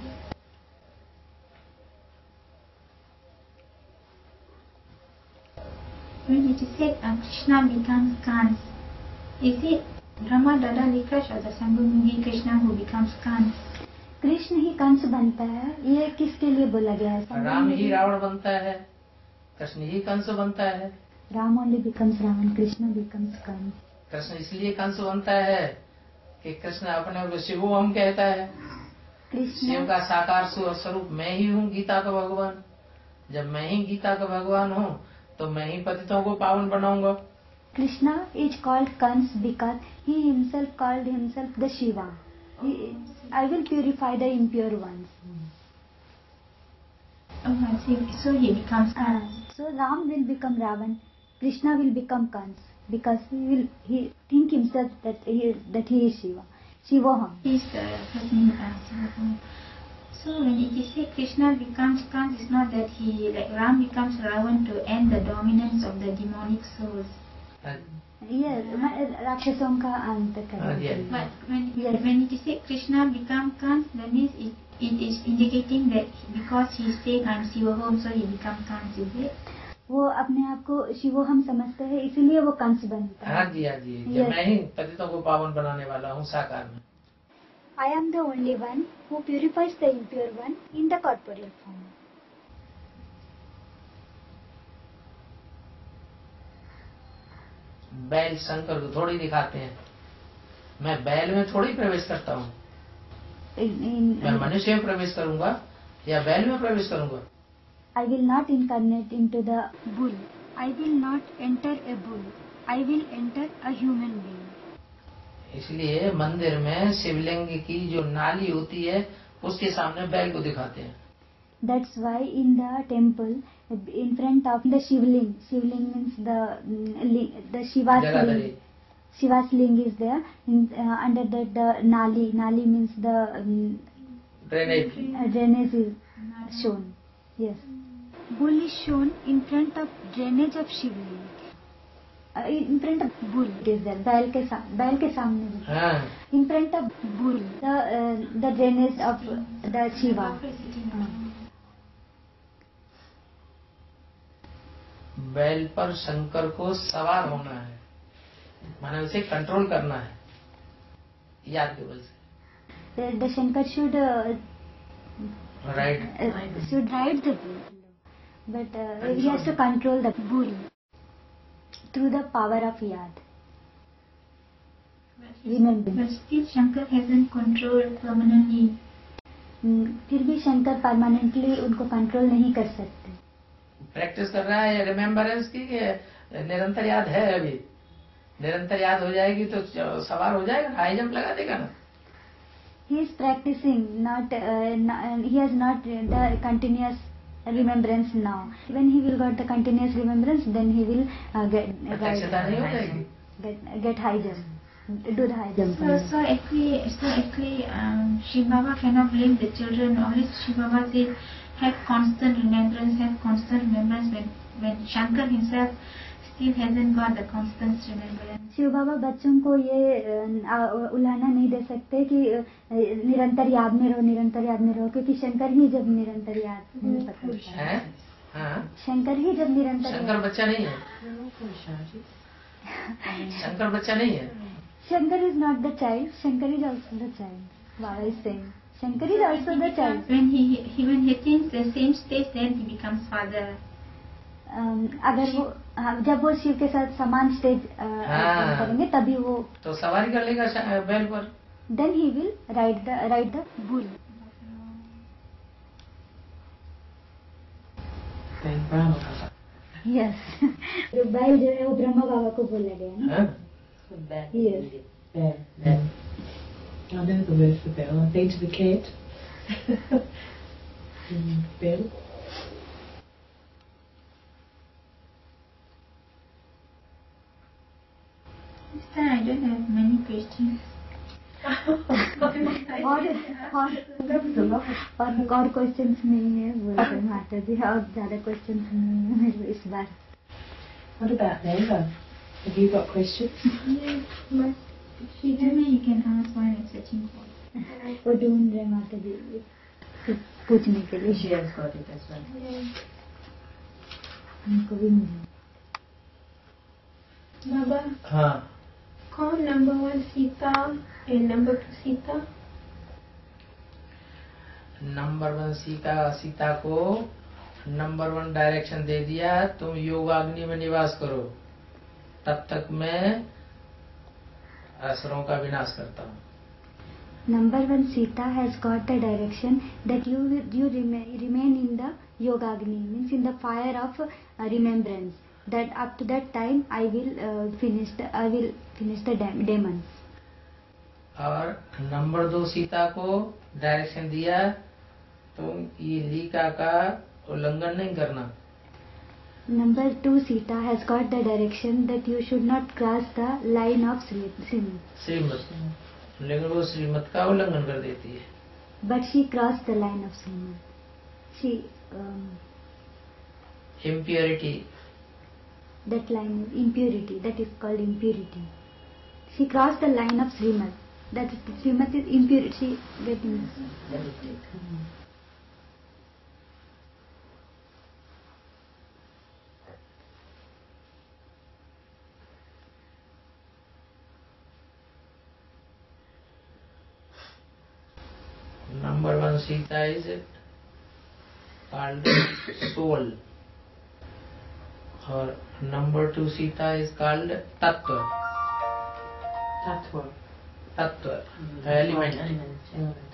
When it is said uh, Krishna becomes Kans, is it Rama Dada Vikrash or the Sambhumugi Krishna who becomes Kans? Krishna ही कंस बनता है, ये किसके लिए बोला गया है? राम ही रावण बनता है, कृष्ण ही कंस बनता है। Ram only becomes Ravan, Krishna becomes Kans. Krishna इसलिए कंस बनता है कि कृष्ण अपने को शिवोहम कहता है। शिव कृष्ण का साकार स्वरूप मैं ही हूँ, गीता का भगवान। जब मैं ही गीता का भगवान हूँ तो मैं ही पतितों को पावन बनाऊंगा। Krishna is called Kans because he himself called himself the Shiva. He, I will purify the impure ones. Oh, I see. So he becomes Uh, Kans. so Ram will become Ravan, Krishna will become Kans because he will he think himself that he is that he is Shiva. Shivoham. He's the person. Uh, So when it is said Krishna becomes Kant, it's not that he, like Ram becomes Ravan to end the dominance of the demonic souls. Yes, राक्षसों का अंत करने के लिए. But when, Yes. when it is said Krishna becomes Kant, that means it, it is indicating that because he is saying I'm Shivoham, so he becomes Kant, is it? वो अपने आप को शिवोहम समझते हैं, इसीलिए वो कंस बनता है. हाँ जी हाँ जी, Yes. मैं ही पतितों को पावन बनाने वाला हूँ साकार में. I am the only one who purifies the impure one in the corporeal form. बैल शंकर को थोड़ी दिखाते हैं, मैं बैल में थोड़ी प्रवेश करता हूँ. In, in, मैं मनुष्य में प्रवेश करूंगा या बैल में प्रवेश करूंगा. I will not incarnate into the bull. I will not enter a bull. I will enter a human being. इसलिए मंदिर में शिवलिंग की जो नाली होती है उसके सामने बैल को दिखाते हैं. That's why in the temple, in front of the Shivling, Shivling means the mm, li- the Shiva's Jagadhri. ling. Shiva's ling is there. In, uh, under that the Nali. Nali means the um, drainage. uh, drainage is shown. Yes. Bull is shown in front of drainage of Shivling. Uh, in front of bull it is there. बैल के साम बैल के सामने भी. हाँ, In front of bull, the uh, the drainage of the Shiva. हाँ. बैल पर शंकर को सवार होना है, माने उसे कंट्रोल करना है याद के बल से. The, the Shankar should uh, ride. uh, should ride the bull, but uh, he has to control the bull through the power of yad. Remember, But still Shankar hasn't controlled permanently. Hmm, फिर भी Shankar permanently उनको control नहीं कर सकते. Practice कर रहा है remembrance की कि निरंतर याद है. अभी निरंतर याद हो जाएगी तो सवार हो जाएगा, हाई जंप लगा देगा ना. He is practicing, not uh, n- he has not the continuous remembrance now. When he will got the continuous remembrance, then he will uh, get प्रत्यक्षता नहीं हो जाएगी. get get high jump, do the high jump. So, so actually, so actually, um, Shiv Baba cannot blame the children. Always Shiv Baba said, have constant remembrance, have constant remembrance. When when Shankar himself still hasn't got the constant remembrance. Shiv बाबा बच्चों को ये अ, उलाहना नहीं दे सकते कि अ, निरंतर याद में रहो, निरंतर याद में रहो, क्योंकि शंकर ही जब निरंतर याद नहीं पकड़ता है. हैं? हाँ, शंकर ही जब निरंतर शंकर याद- बच्चा नहीं है. शंकर बच्चा नहीं है. Shankar is not the child. Shankar is also the child. Baba is saying Shankar is also the child. When he, he when he attains the same stage, then he becomes father. Um, अगर वो हाँ, जब वो शिव के साथ समान stage हाँ. करेंगे तभी वो तो सवारी कर लेगा श- बैल पर. then he will ride the ride the bull. Then Brahma Baba. Yes. जो बैल जो है वो ब्रह्मा बाबा को बोला गया ना. हाँ? Yes. Bell. Bell. I know the word for bell. I've been to the Cape. mm, bell. This time I don't have many questions. और और और और क्वेश्चंस नहीं है बोलते माता जी, और ज्यादा क्वेश्चंस नहीं है मेरे इस बार. What about Neva? Have you got questions? Yes, but if you tell me, you can ask what I'm searching for. वो ढूंढ रहे माता जी कुछ पूछने के लिए. She has got it as well. हमको भी मिला. बाबा हाँ. कौन number one Sita and number two Sita? Number one Sita Sita को नंबर वन डायरेक्शन दे दिया, तुम योगाग्नि में निवास करो, तब तक मैं असुरों का विनाश करता हूँ. Number one Sita has got the direction that you will- you remain, remain in the Yogagni, means in the fire of uh, remembrance. That up to that time I will uh, finish the I will finish the dam- demons. और number दो सीता को direction दिया, तुम ये Leica का उल्लंघन नहीं करना. Number two Sita has got the direction that you should not cross the line of Sri- Sri- श्रीमत, लेकिन वो श्रीमत का उल्लंघन कर देती है. but she crossed the line of Srimad. She um, impurity. That line is impurity. That is called impurity. She crossed the line of Srimad. That is, Srimad is impurity. She getting Number one Sita is called soul, or number two Sita is called Tattva. Tattva. Tattva, the element. Element. Element.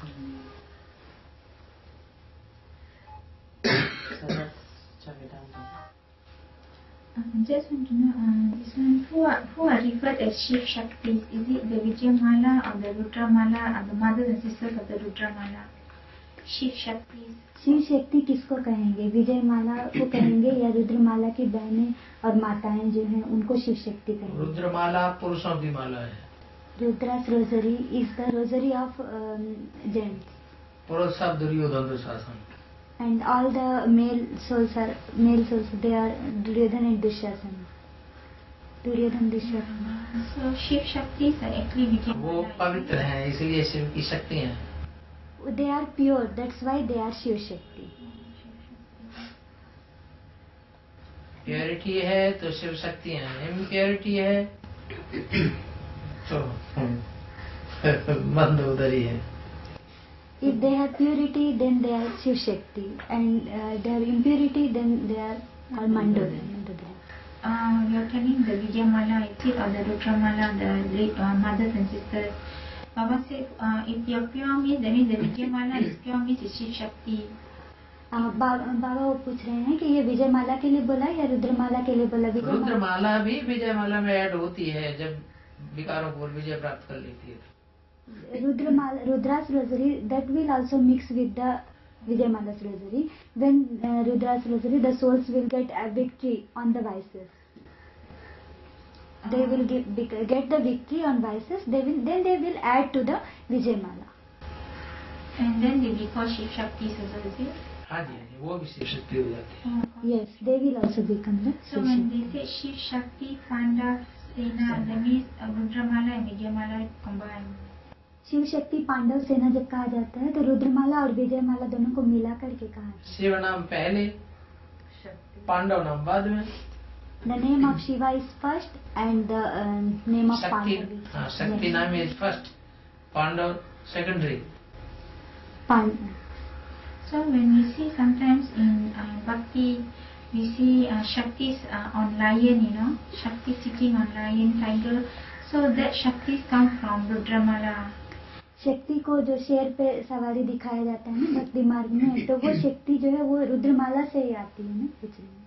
So that's Jagdamba. Um, just want to know, um, this one, who are, who are referred as Shiv Shaktis? Is it the Vijayamala or the Rudramala or the mothers and sisters of the Rudramala? Shiv Shaktis. Shiv Shakti किसको कहेंगे? विजय माला को कहेंगे या रुद्रमाला की बहनें और माताएं जो हैं उनको शिव शक्ति कहेंगे? रुद्रमाला पुरुषों की माला है. Rudra's rosary is the rosary of gents. पुरुष सब Duryodhan Dushasan. And all the male souls are male souls. They are Duryodhana and Dushasana. Duryodhana Dushasana. So Shiv Shaktis are actually Vijay. वो पवित्र हैं, इसलिए शिव की शक्ति हैं. They are pure. That's why they are Shiv Shakti. Purity है तो शिव शक्ति है. इम्प्योरिटी है तो मंद उदरी है. If they have purity, then they are Shiv Shakti, and uh, they have impurity, then they are called Mandodari. Uh, you are telling the Vijayamala, is it, or the Rudramala, the uh, mothers and sisters. Baba said, uh, if you are pure means, that means the Vijayamala is pure means is Shiv Shakti. बाबा वो पूछ रहे हैं कि ये विजय माला के लिए बोला या रुद्रमाला के लिए बोला? रुद्रमाला भी विजय माला में ऐड होती है जब विकारों को विजय प्राप्त कर लेती है. Rudramala, Rudra's rosary, that will also mix with the Vijayamala's rosary. When uh, Rudra's rosary, the souls will get a victory on the vices. They will get, get the victory on vices. They will, then they will add to the Vijayamala. And then they will call Shiv Shaktis also, is it? हाँ जी, वो भी शिव शक्ति हो जाती है. Yes, they will also become the. So when they say Shiv Shakti, Panda, Sena, that means uh, Rudramala and Vijayamala combined. Shiv Shakti Pandav सेना जब कहा जाता है तो रुद्रमाला और विजयमाला दोनों को मिला करके कहा जाता है. शिव नाम पहले, पांडव नाम बाद में. The name of Shiva is first and the uh, name of Pandav. हाँ, शक्ति नाम is first, Pandav secondary. Pandav. So when we see sometimes in uh, Bhakti, we see uh, Shaktis uh, on lion, you know, Shakti sitting on lion, tiger. So that Shaktis come from Rudramala. शक्ति को जो शेर पे सवारी दिखाया जाता है ना भक्ति मार्ग में, तो वो शक्ति जो है वो रुद्रमाला से ही आती है ना. इसलिए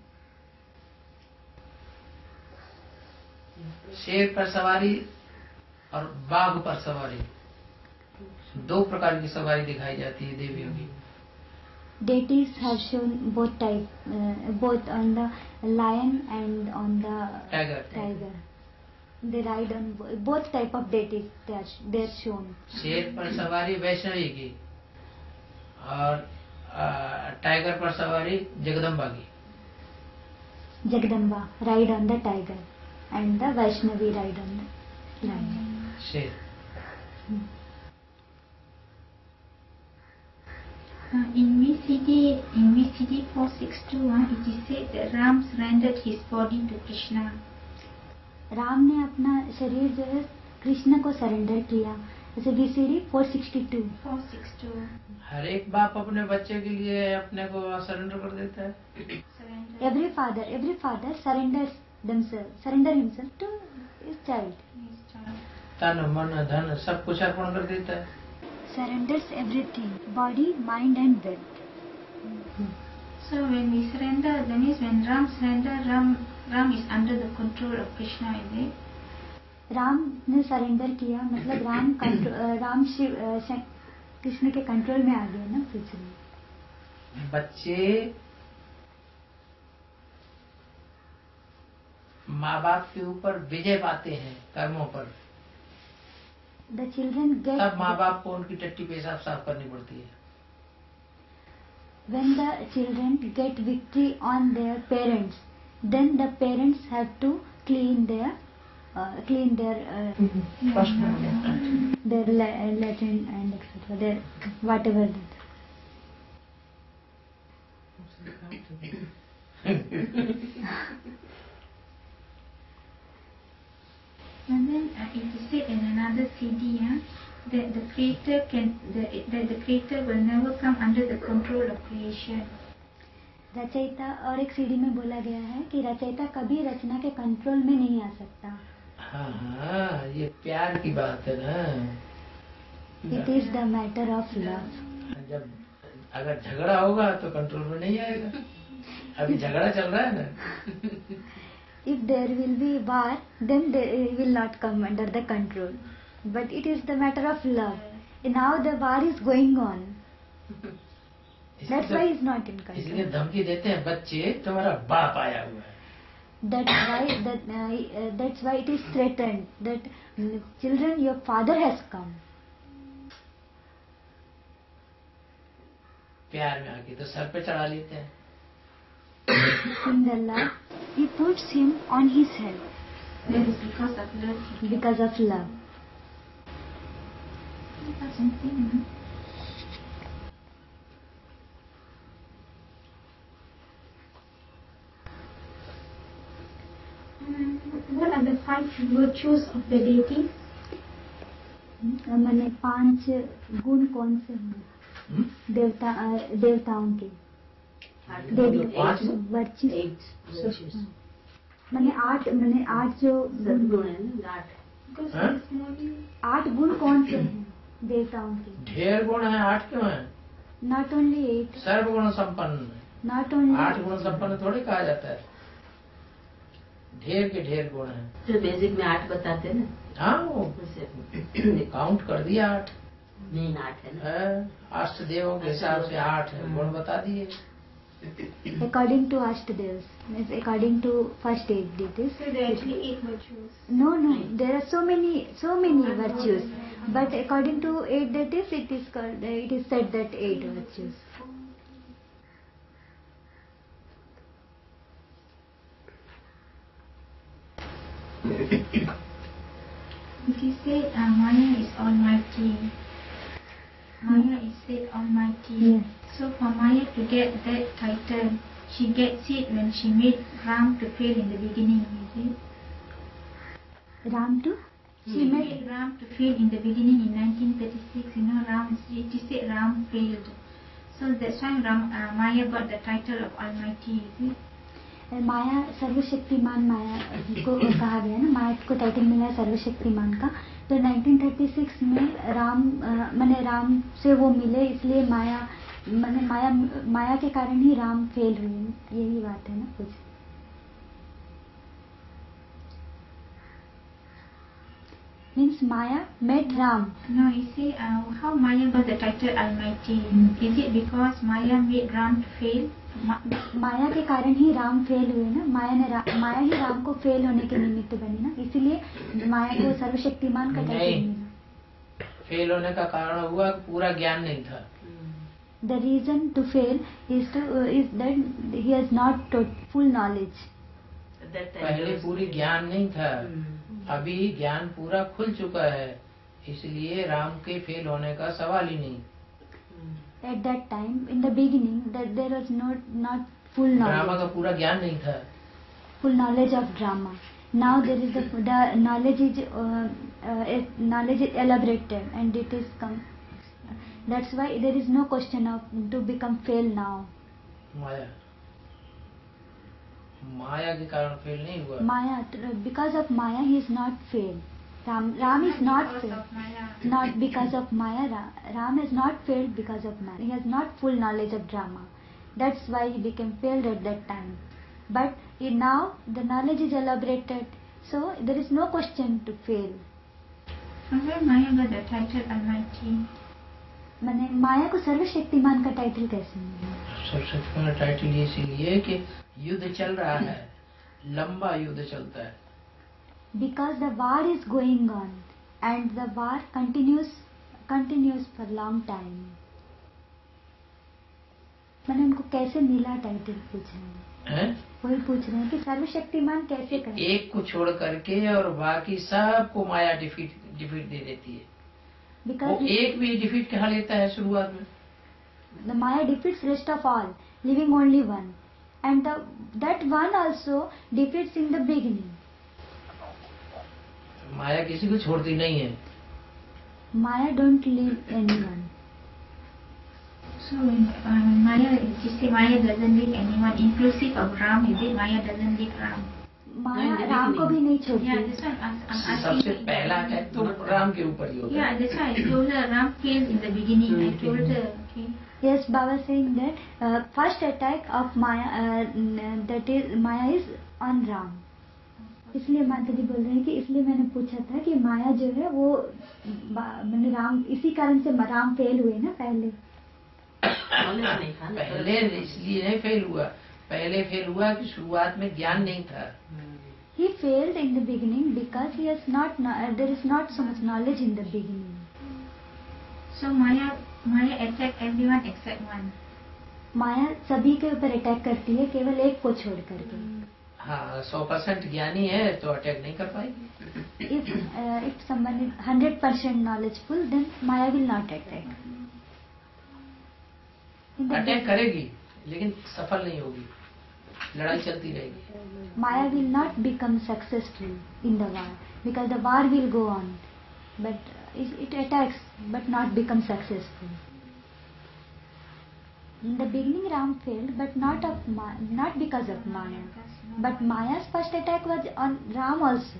शेर पर सवारी और बाघ पर सवारी, दो प्रकार की सवारी दिखाई जाती है देवियों की. Deities have shown both type, uh, both on the lion and on the tiger. tiger. They ride on both type of deities. They are they are shown. शेर पर सवारी वैष्णवी की और टाइगर पर सवारी जगदम्बा की. Jagdamba ride on the tiger and the Vaishnavi ride on the lion. शेर. Hmm. Uh, in V C D, in V C D four six two, uh, it is said that Ram surrendered his body to Krishna. Ram ने अपना शरीर जो है कृष्ण को surrender किया. जैसे VCD four sixty two. four six two. हर एक बाप अपने बच्चे के लिए अपने को सरेंडर कर देता है. Surrender. Every father, every father surrenders themselves, surrender himself to his child. His child. तन मन धन सब कुछ अर्पण कर देता है. Surrenders everything, body, mind and wealth. So when we surrender, that means when Ram surrender, Ram Ram is under the control of Krishna, is it? Ram ने surrender किया मतलब राम कंट्रोल, राम शिव कृष्ण के कंट्रोल में आ गया ना पृथ्वी. बच्चे माँ बाप के ऊपर विजय पाते हैं कर्मों पर. the children get तब माँ बाप को उनकी टट्टी पेशाब साफ करनी पड़ती है। when the children get victory on their parents, then the parents have to clean their uh, clean their uh, their la- latrine and et cetera. Their whatever. And then uh, it is said in another C D uh, that the creator can the, that the creator will never come under the control of creation. रचयिता और एक CD में बोला गया है कि रचयिता कभी रचना के कंट्रोल में नहीं आ सकता। हाँ हाँ, ये प्यार की बात है ना। It is the matter of love. जब अगर झगड़ा होगा तो कंट्रोल में नहीं आएगा। अभी झगड़ा चल रहा है ना। If there will be war, then they will not come under the control. But it is the matter of love. Now the war is going on. That's why it's not in control. इसलिए धमकी देते हैं बच्चे, तुम्हारा बाप आया हुआ है। That's why that uh, that's why it is threatened that mm, children, your father has come. प्यार में आके तो सर पे चढ़ा लेते हैं। In the love, he puts him on his head. That is because of love. Because of love. That's something. No? What are the five virtues of the deity? मैंने पांच गुण कौन से हैं देवता अ, देवताओं के पांच? Virtue Eight virtues. मैंने आठ मैंने आठ जो सद्गुण है ना, आठ। Because Huh? this morning आठ गुण कौन से हैं देवताओं के? ढेर गुण है, आठ क्यों है? नॉट ओनली एट, सर्वगुण संपन्न। नॉट आठ ओनली गुण संपन्न थोड़ी कहा जाता है। ढेर के ढेर गुण है। जो बेसिक में आठ बताते हैं ना, हाँ, वो वैसे काउंट कर दिया आठ मेन आठ है ना। है। अष्ट देवों के हिसाब से आठ है, गुण बता दिए। according to Ashtadevs, means according to first eight deities. so there are actually eight virtues. No, no, there are so many, so many virtues, but according to eight deities, it is called, it is said that eight virtues. It is said uh, Maya is almighty. Maya is said almighty. Yes. So for Maya to get that title, she gets it when she made Ram to fail in the beginning, is it? Ram to? She made Ram to fail in the beginning in nineteen thirty-six. You know, Ram. It is said Ram failed. So that's why Ram, uh, Maya got the title of Almighty, is it? माया सर्वशक्तिमान माया को कहा गया ना, माया को title मिला है सर्वशक्तिमान का। तो नाइनटीन थर्टी सिक्स में राम मैंने राम से वो मिले, इसलिए माया मैंने माया माया के कारण ही राम फेल हुए, यही बात है ना कुछ। Means Maya met Ram. No, you see, uh, how Maya got the title Almighty? Is it because Maya made Ram to fail? मा, माया के कारण ही राम फेल हुए ना, माया ने रा, माया ही राम को फेल होने के निमित्त बनी ना, इसीलिए माया को सर्वशक्तिमान का टाइटल मिला। फेल होने का कारण हुआ पूरा ज्ञान नहीं था। The reason to fail is to uh, is that he has not taught full knowledge. पहले पूरी ज्ञान नहीं था, अभी ज्ञान पूरा खुल चुका है, इसलिए राम के फेल होने का सवाल ही नहीं। At that time, in the beginning, that there was not not full drama knowledge, का पूरा ज्ञान नहीं था। full knowledge of drama. Now there is the the knowledge is uh, uh, knowledge is elaborated and it is come. That's why there is no question of to become fail now. माया माया के कारण fail नहीं हुआ। Maya, because of Maya, he is not failed. Ram, Ram is not because failed. of Maya. Not because of Maya. Ra- Ram has not failed because of Maya. He has not full knowledge of drama. That's why he became failed at that time. But he, now the knowledge is elaborated, so there is no question to fail. From where Maya got the title Almighty? मैंने माया को सर्वशक्तिमान का title कैसे मिला? सर्वशक्तिमान का title इसीलिए कि युद्ध चल रहा है, लंबा युद्ध चलता है। Because the war is going on. and the war continues continues for long time. मैंने उनको कैसे मिला टाइटल पूछा है, हैं? वही पूछ रहे हैं कि सर्वशक्तिमान कैसे करे। एक को छोड़ करके और बाकी सबको माया डिफीट डिफीट दे देती है। वो Because एक भी डिफीट कहाँ लेता है शुरुआत में? the Maya defeats rest of all, leaving only one, and the that one also defeats in the beginning. माया किसी को छोड़ती नहीं है। Maya don't leave anyone. So when um, Maya, you say Maya doesn't leave anyone, inclusive of Ram, is it? Maya doesn't leave Ram. माया राम को भी नहीं छोड़ती। Yeah, that's why I'm, I'm asking. सबसे पहला अटैक तो राम के ऊपर ही होता है। Yeah, that's why I told her Ram failed in the beginning. I told her, okay. Yes, Baba saying that uh, first attack of Maya, uh, that is Maya is on Ram. इसलिए माता जी बोल रहे हैं कि इसलिए मैंने पूछा था कि माया जो है वो मैंने राम, इसी कारण से राम फेल हुए ना पहले। पहले इसलिए नहीं फेल हुआ, पहले फेल हुआ कि शुरुआत में ज्ञान नहीं था। He failed in the beginning because he has not there is not so much knowledge in the beginning. So Maya, Maya attack everyone except one. माया सभी के ऊपर अटैक करती है, केवल एक को छोड़ करके। हाँ, सौ परसेंट ज्ञानी है तो अटैक नहीं कर पाएगी। If uh, if someone is hundred percent knowledgeful, then Maya will not attack. Attack करेगी लेकिन सफल नहीं होगी, लड़ाई चलती रहेगी। Maya will not become successful in the war because the war will go on, but it, it attacks but not become successful. In the beginning, Ram failed, but not of Ma- not because of Maya, but Maya's first attack was on Ram also.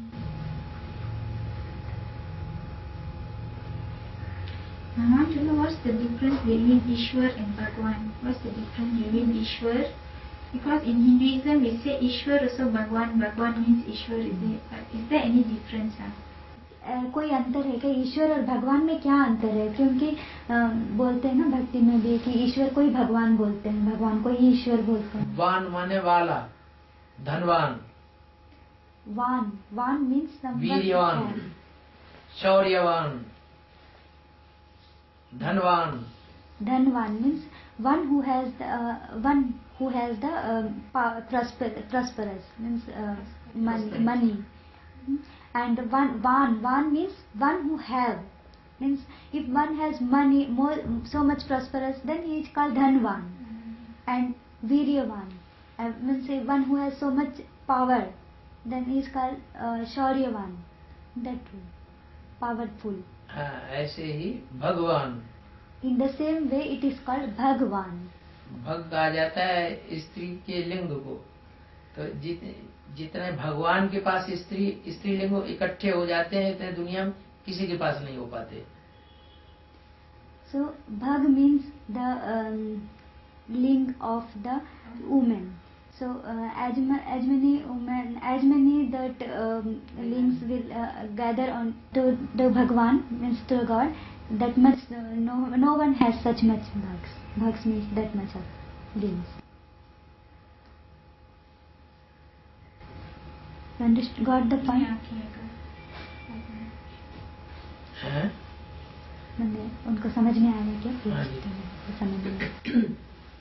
I want to know what's the difference between Ishwar and Bhagwan. What's the difference between Ishwar? Because in Hinduism we say Ishwar also Bhagwan. Bhagwan means Ishwar. Is there, is there any difference? Huh? Uh, कोई अंतर है क्या ईश्वर और भगवान में? क्या अंतर है? क्योंकि uh, बोलते हैं ना भक्ति में भी कि ईश्वर को ही भगवान बोलते हैं, भगवान को ही ईश्वर बोलते हैं। वान माने वाला, धनवान। वान वान मीन्स वीर्यवान, शौर्यवान, धनवान। Dhanwan means one who has the uh, one who has the uh, prosper, prosperous means uh, money, money. And one van van means one who have, means if one has money more so much prosperous, then he is called dhanvan. And viryavan uh, means one who has so much power, then he is called uh, shauryavan, that too, powerful. हाँ, ऐसे ही भगवान। In the same way it is called Bhagwan. भग कहा जाता है स्त्री के लिंग को, तो जित जितने भगवान के पास स्त्री स्त्रीलिंग इकट्ठे हो जाते हैं इतने दुनिया में किसी के पास नहीं हो पाते। So Bhag means the um, ling of the woman. So uh, as, ma- as many women, as many that um, lings will uh, gather on to the Bhagwan, means to God, that much uh, no no one has such much bhags. Bhags means that much of lings. You understood? Got the point? Yeah, okay, I got. हैं? मैंने उनको समझ में आया क्या? हाँ जी। समझ में।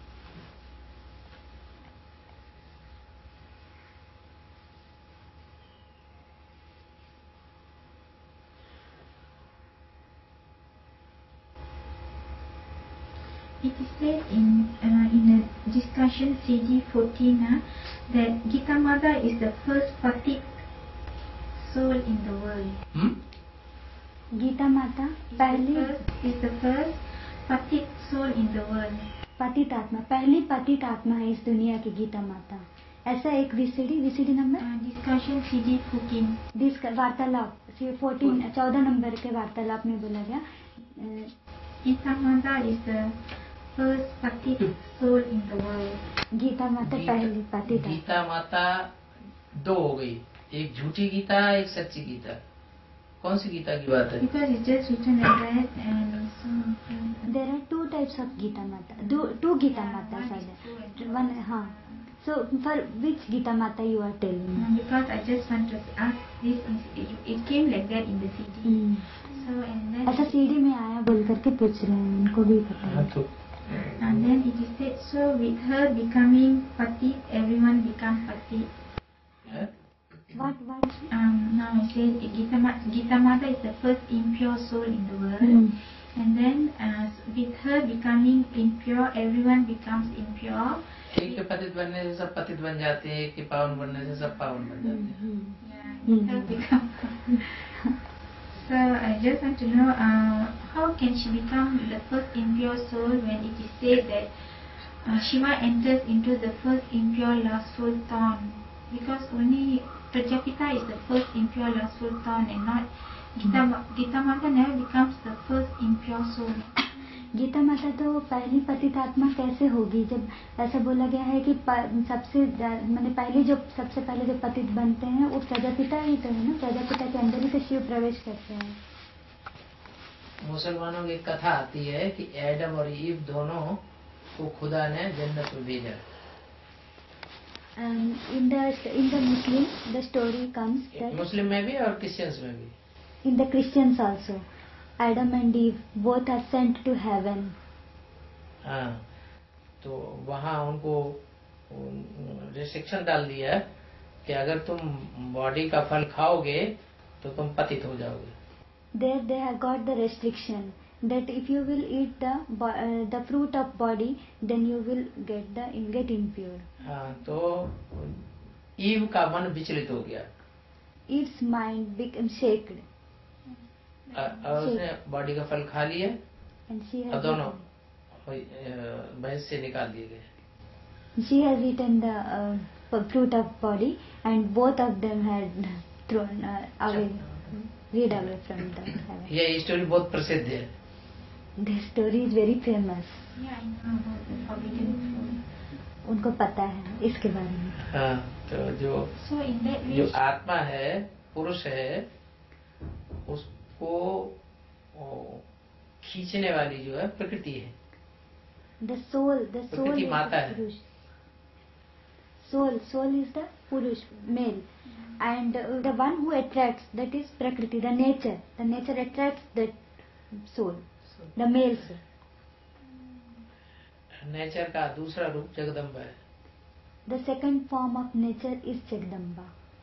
It is said in uh, in the discussion C D fourteen uh, that Gita Mata is the first Patik soul in the world. हम्म? गीता माता Is पहली the first, is the first Patik soul in the world. पतित आत्मा, पहली पतित आत्मा है इस दुनिया की गीता माता। ऐसा एक VCD VCD number Uh, discussion C D fourteen. This vartalap fourteen चौदह नंबर के वार्तालाप में बोला गया अ, Gita Mata is the first Patik soul in the world. Gita माता गीता- पहली पतित आत्मा। गीता माता दो हो गई, एक झूठी गीता एक सच्ची गीता। कौन सी गीता की बात है? Because it's just written like that and so. There are two types of Gita Mata, two Gita Yeah, Mata one is true and सारे true. वन हाँ So for which Gita Mata you are telling? Um, because I just want to ask this. It, it came like that in the C D. Hmm. So and then. ऐसा CD में आया बोल करके पूछ रहे हैं, इनको भी पता है. तो And then it is said, so with her becoming Pati, everyone become Pati. What what? Um, now I said Gita, Ma- Gita Mata is the first impure soul in the world. Hmm. And then uh, with her becoming impure, everyone becomes impure. एक के पतित बनने से सब पतित बन जाते हैं, एक के पावन बनने से सब पावन बन जाते हैं. Yeah, with her become. So I just want to know uh, how can she become the first impure soul when it is said that uh, Shiva enters into the first impure lustful thorn, because only Prajapita is the first impure lustful thorn and not Gita, Gita Mata never becomes the first impure soul. Gita माता तो पहली पतित आत्मा कैसे होगी, जब ऐसा बोला गया है कि प- सबसे मैंने पहले जो सबसे पहले जो पतित बनते हैं वो प्रजापिता ही तो है ना, प्रजापिता के अंदर ही तो शिव प्रवेश करते हैं. मुसलमानों की कथा आती है कि एडम और ईव दोनों को खुदा ने जन्नत में भेजा. In the in the Muslim the story comes that Muslim में भी और क्रिश्चियंस में भी. In the Christians also Adam and Eve both are sent to heaven. हाँ, तो वहाँ उनको रिस्ट्रिक्शन डाल दिया है कि अगर तुम बॉडी का फल खाओगे तो तुम पतित हो जाओगे. There they have got the restriction that if you will eat the uh, the fruit of body, then you will get the get impure. हाँ, तो ईव का मन विचलित हो गया. Its mind became shaken. और उसने बॉडी का फल खा लिया And she और has दोनों eaten. भैंस से निकाल दिए गए. She has eaten the uh, fruit of body, and both of them had thrown uh, away, read away from the heaven. ये स्टोरी बहुत प्रसिद्ध है. This story is very famous. Yeah, I know about the forbidden fruit. उनको पता है इसके बारे में. हाँ, तो जो So in that way, जो आत्मा है, पुरुष है, उसको खींचने वाली जो है प्रकृति है. The soul, the soul प्रकृति is माता the है. Purush. Soul, soul is the Purush, male, and uh, the one who attracts, that is Prakriti, the nature. The nature attracts the soul, the male soul. Nature का दूसरा रूप जगदम्बा है. The second form of nature is Jagdamba.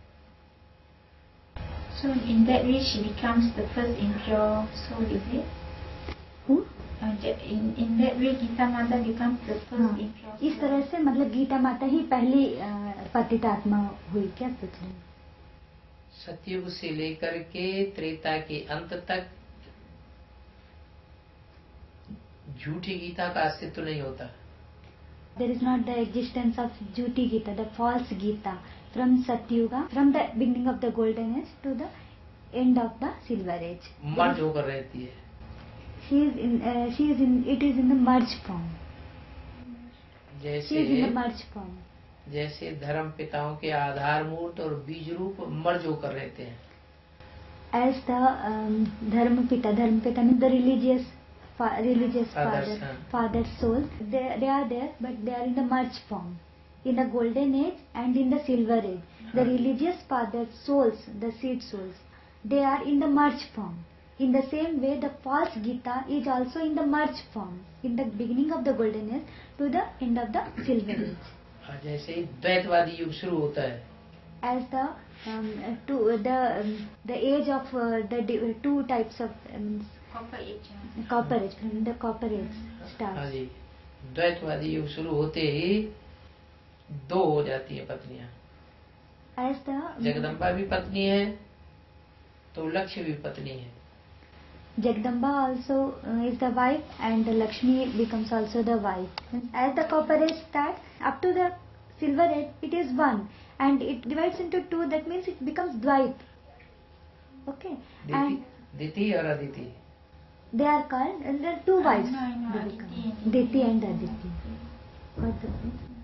so in that way she becomes the first impure soul, is it? Who? Uh, in in that way, Gita Mata becomes the first हाँ, impure इस तरह से मतलब गीता माता ही पहली अ, पतित आत्मा हुई, क्या पूछ रहे हैं? सतयुग से लेकर के त्रेता के अंत तक झूठी गीता का अस्तित्व नहीं होता. There is not the existence of Juti Gita, the false Gita, from Satyuga, from the beginning of the golden age to the end of the silver age. मर्ज होकर रहती है. She is in, uh, she is in, it is in the merge form. She is in the जैसे merge form. जैसे धर्म पिताओं के आधार मूर्त और बीज रूप मर्ज होकर रहते हैं. As the um, Dharma Pita, Dharma Pita means the religious, fa- religious Fathers, father, huh. father soul. They, they are there, but they are in the merge form. In the golden age and in the silver age, the Huh. religious father souls, the seed souls, they are in the merge form. In the same way, the false Gita is also in the merge form, in the beginning of the golden age to the end of the silver age. और जैसे ही द्वैतवादी युग शुरू होता है, As the um, uh, two, the um, the age of uh, the di- two types of um, copper age. copper age, from the copper age हाँ starts. जी, द्वैतवादी युग शुरू होते ही दो हो जाती है पत्नियां. As the जगदम्बा भी पत्नी है तो लक्ष्मी भी पत्नी है. Jagdamba also uh, is the wife, and the Lakshmi becomes also the wife. As the copper age starts, up to the silver age, it is one, and it divides into two. That means it becomes Dvait. Okay, Diti and दीति और Aditi. they are called, and there are two wives. I know, I know, They Aditi become and Diti and Aditi. Got the point?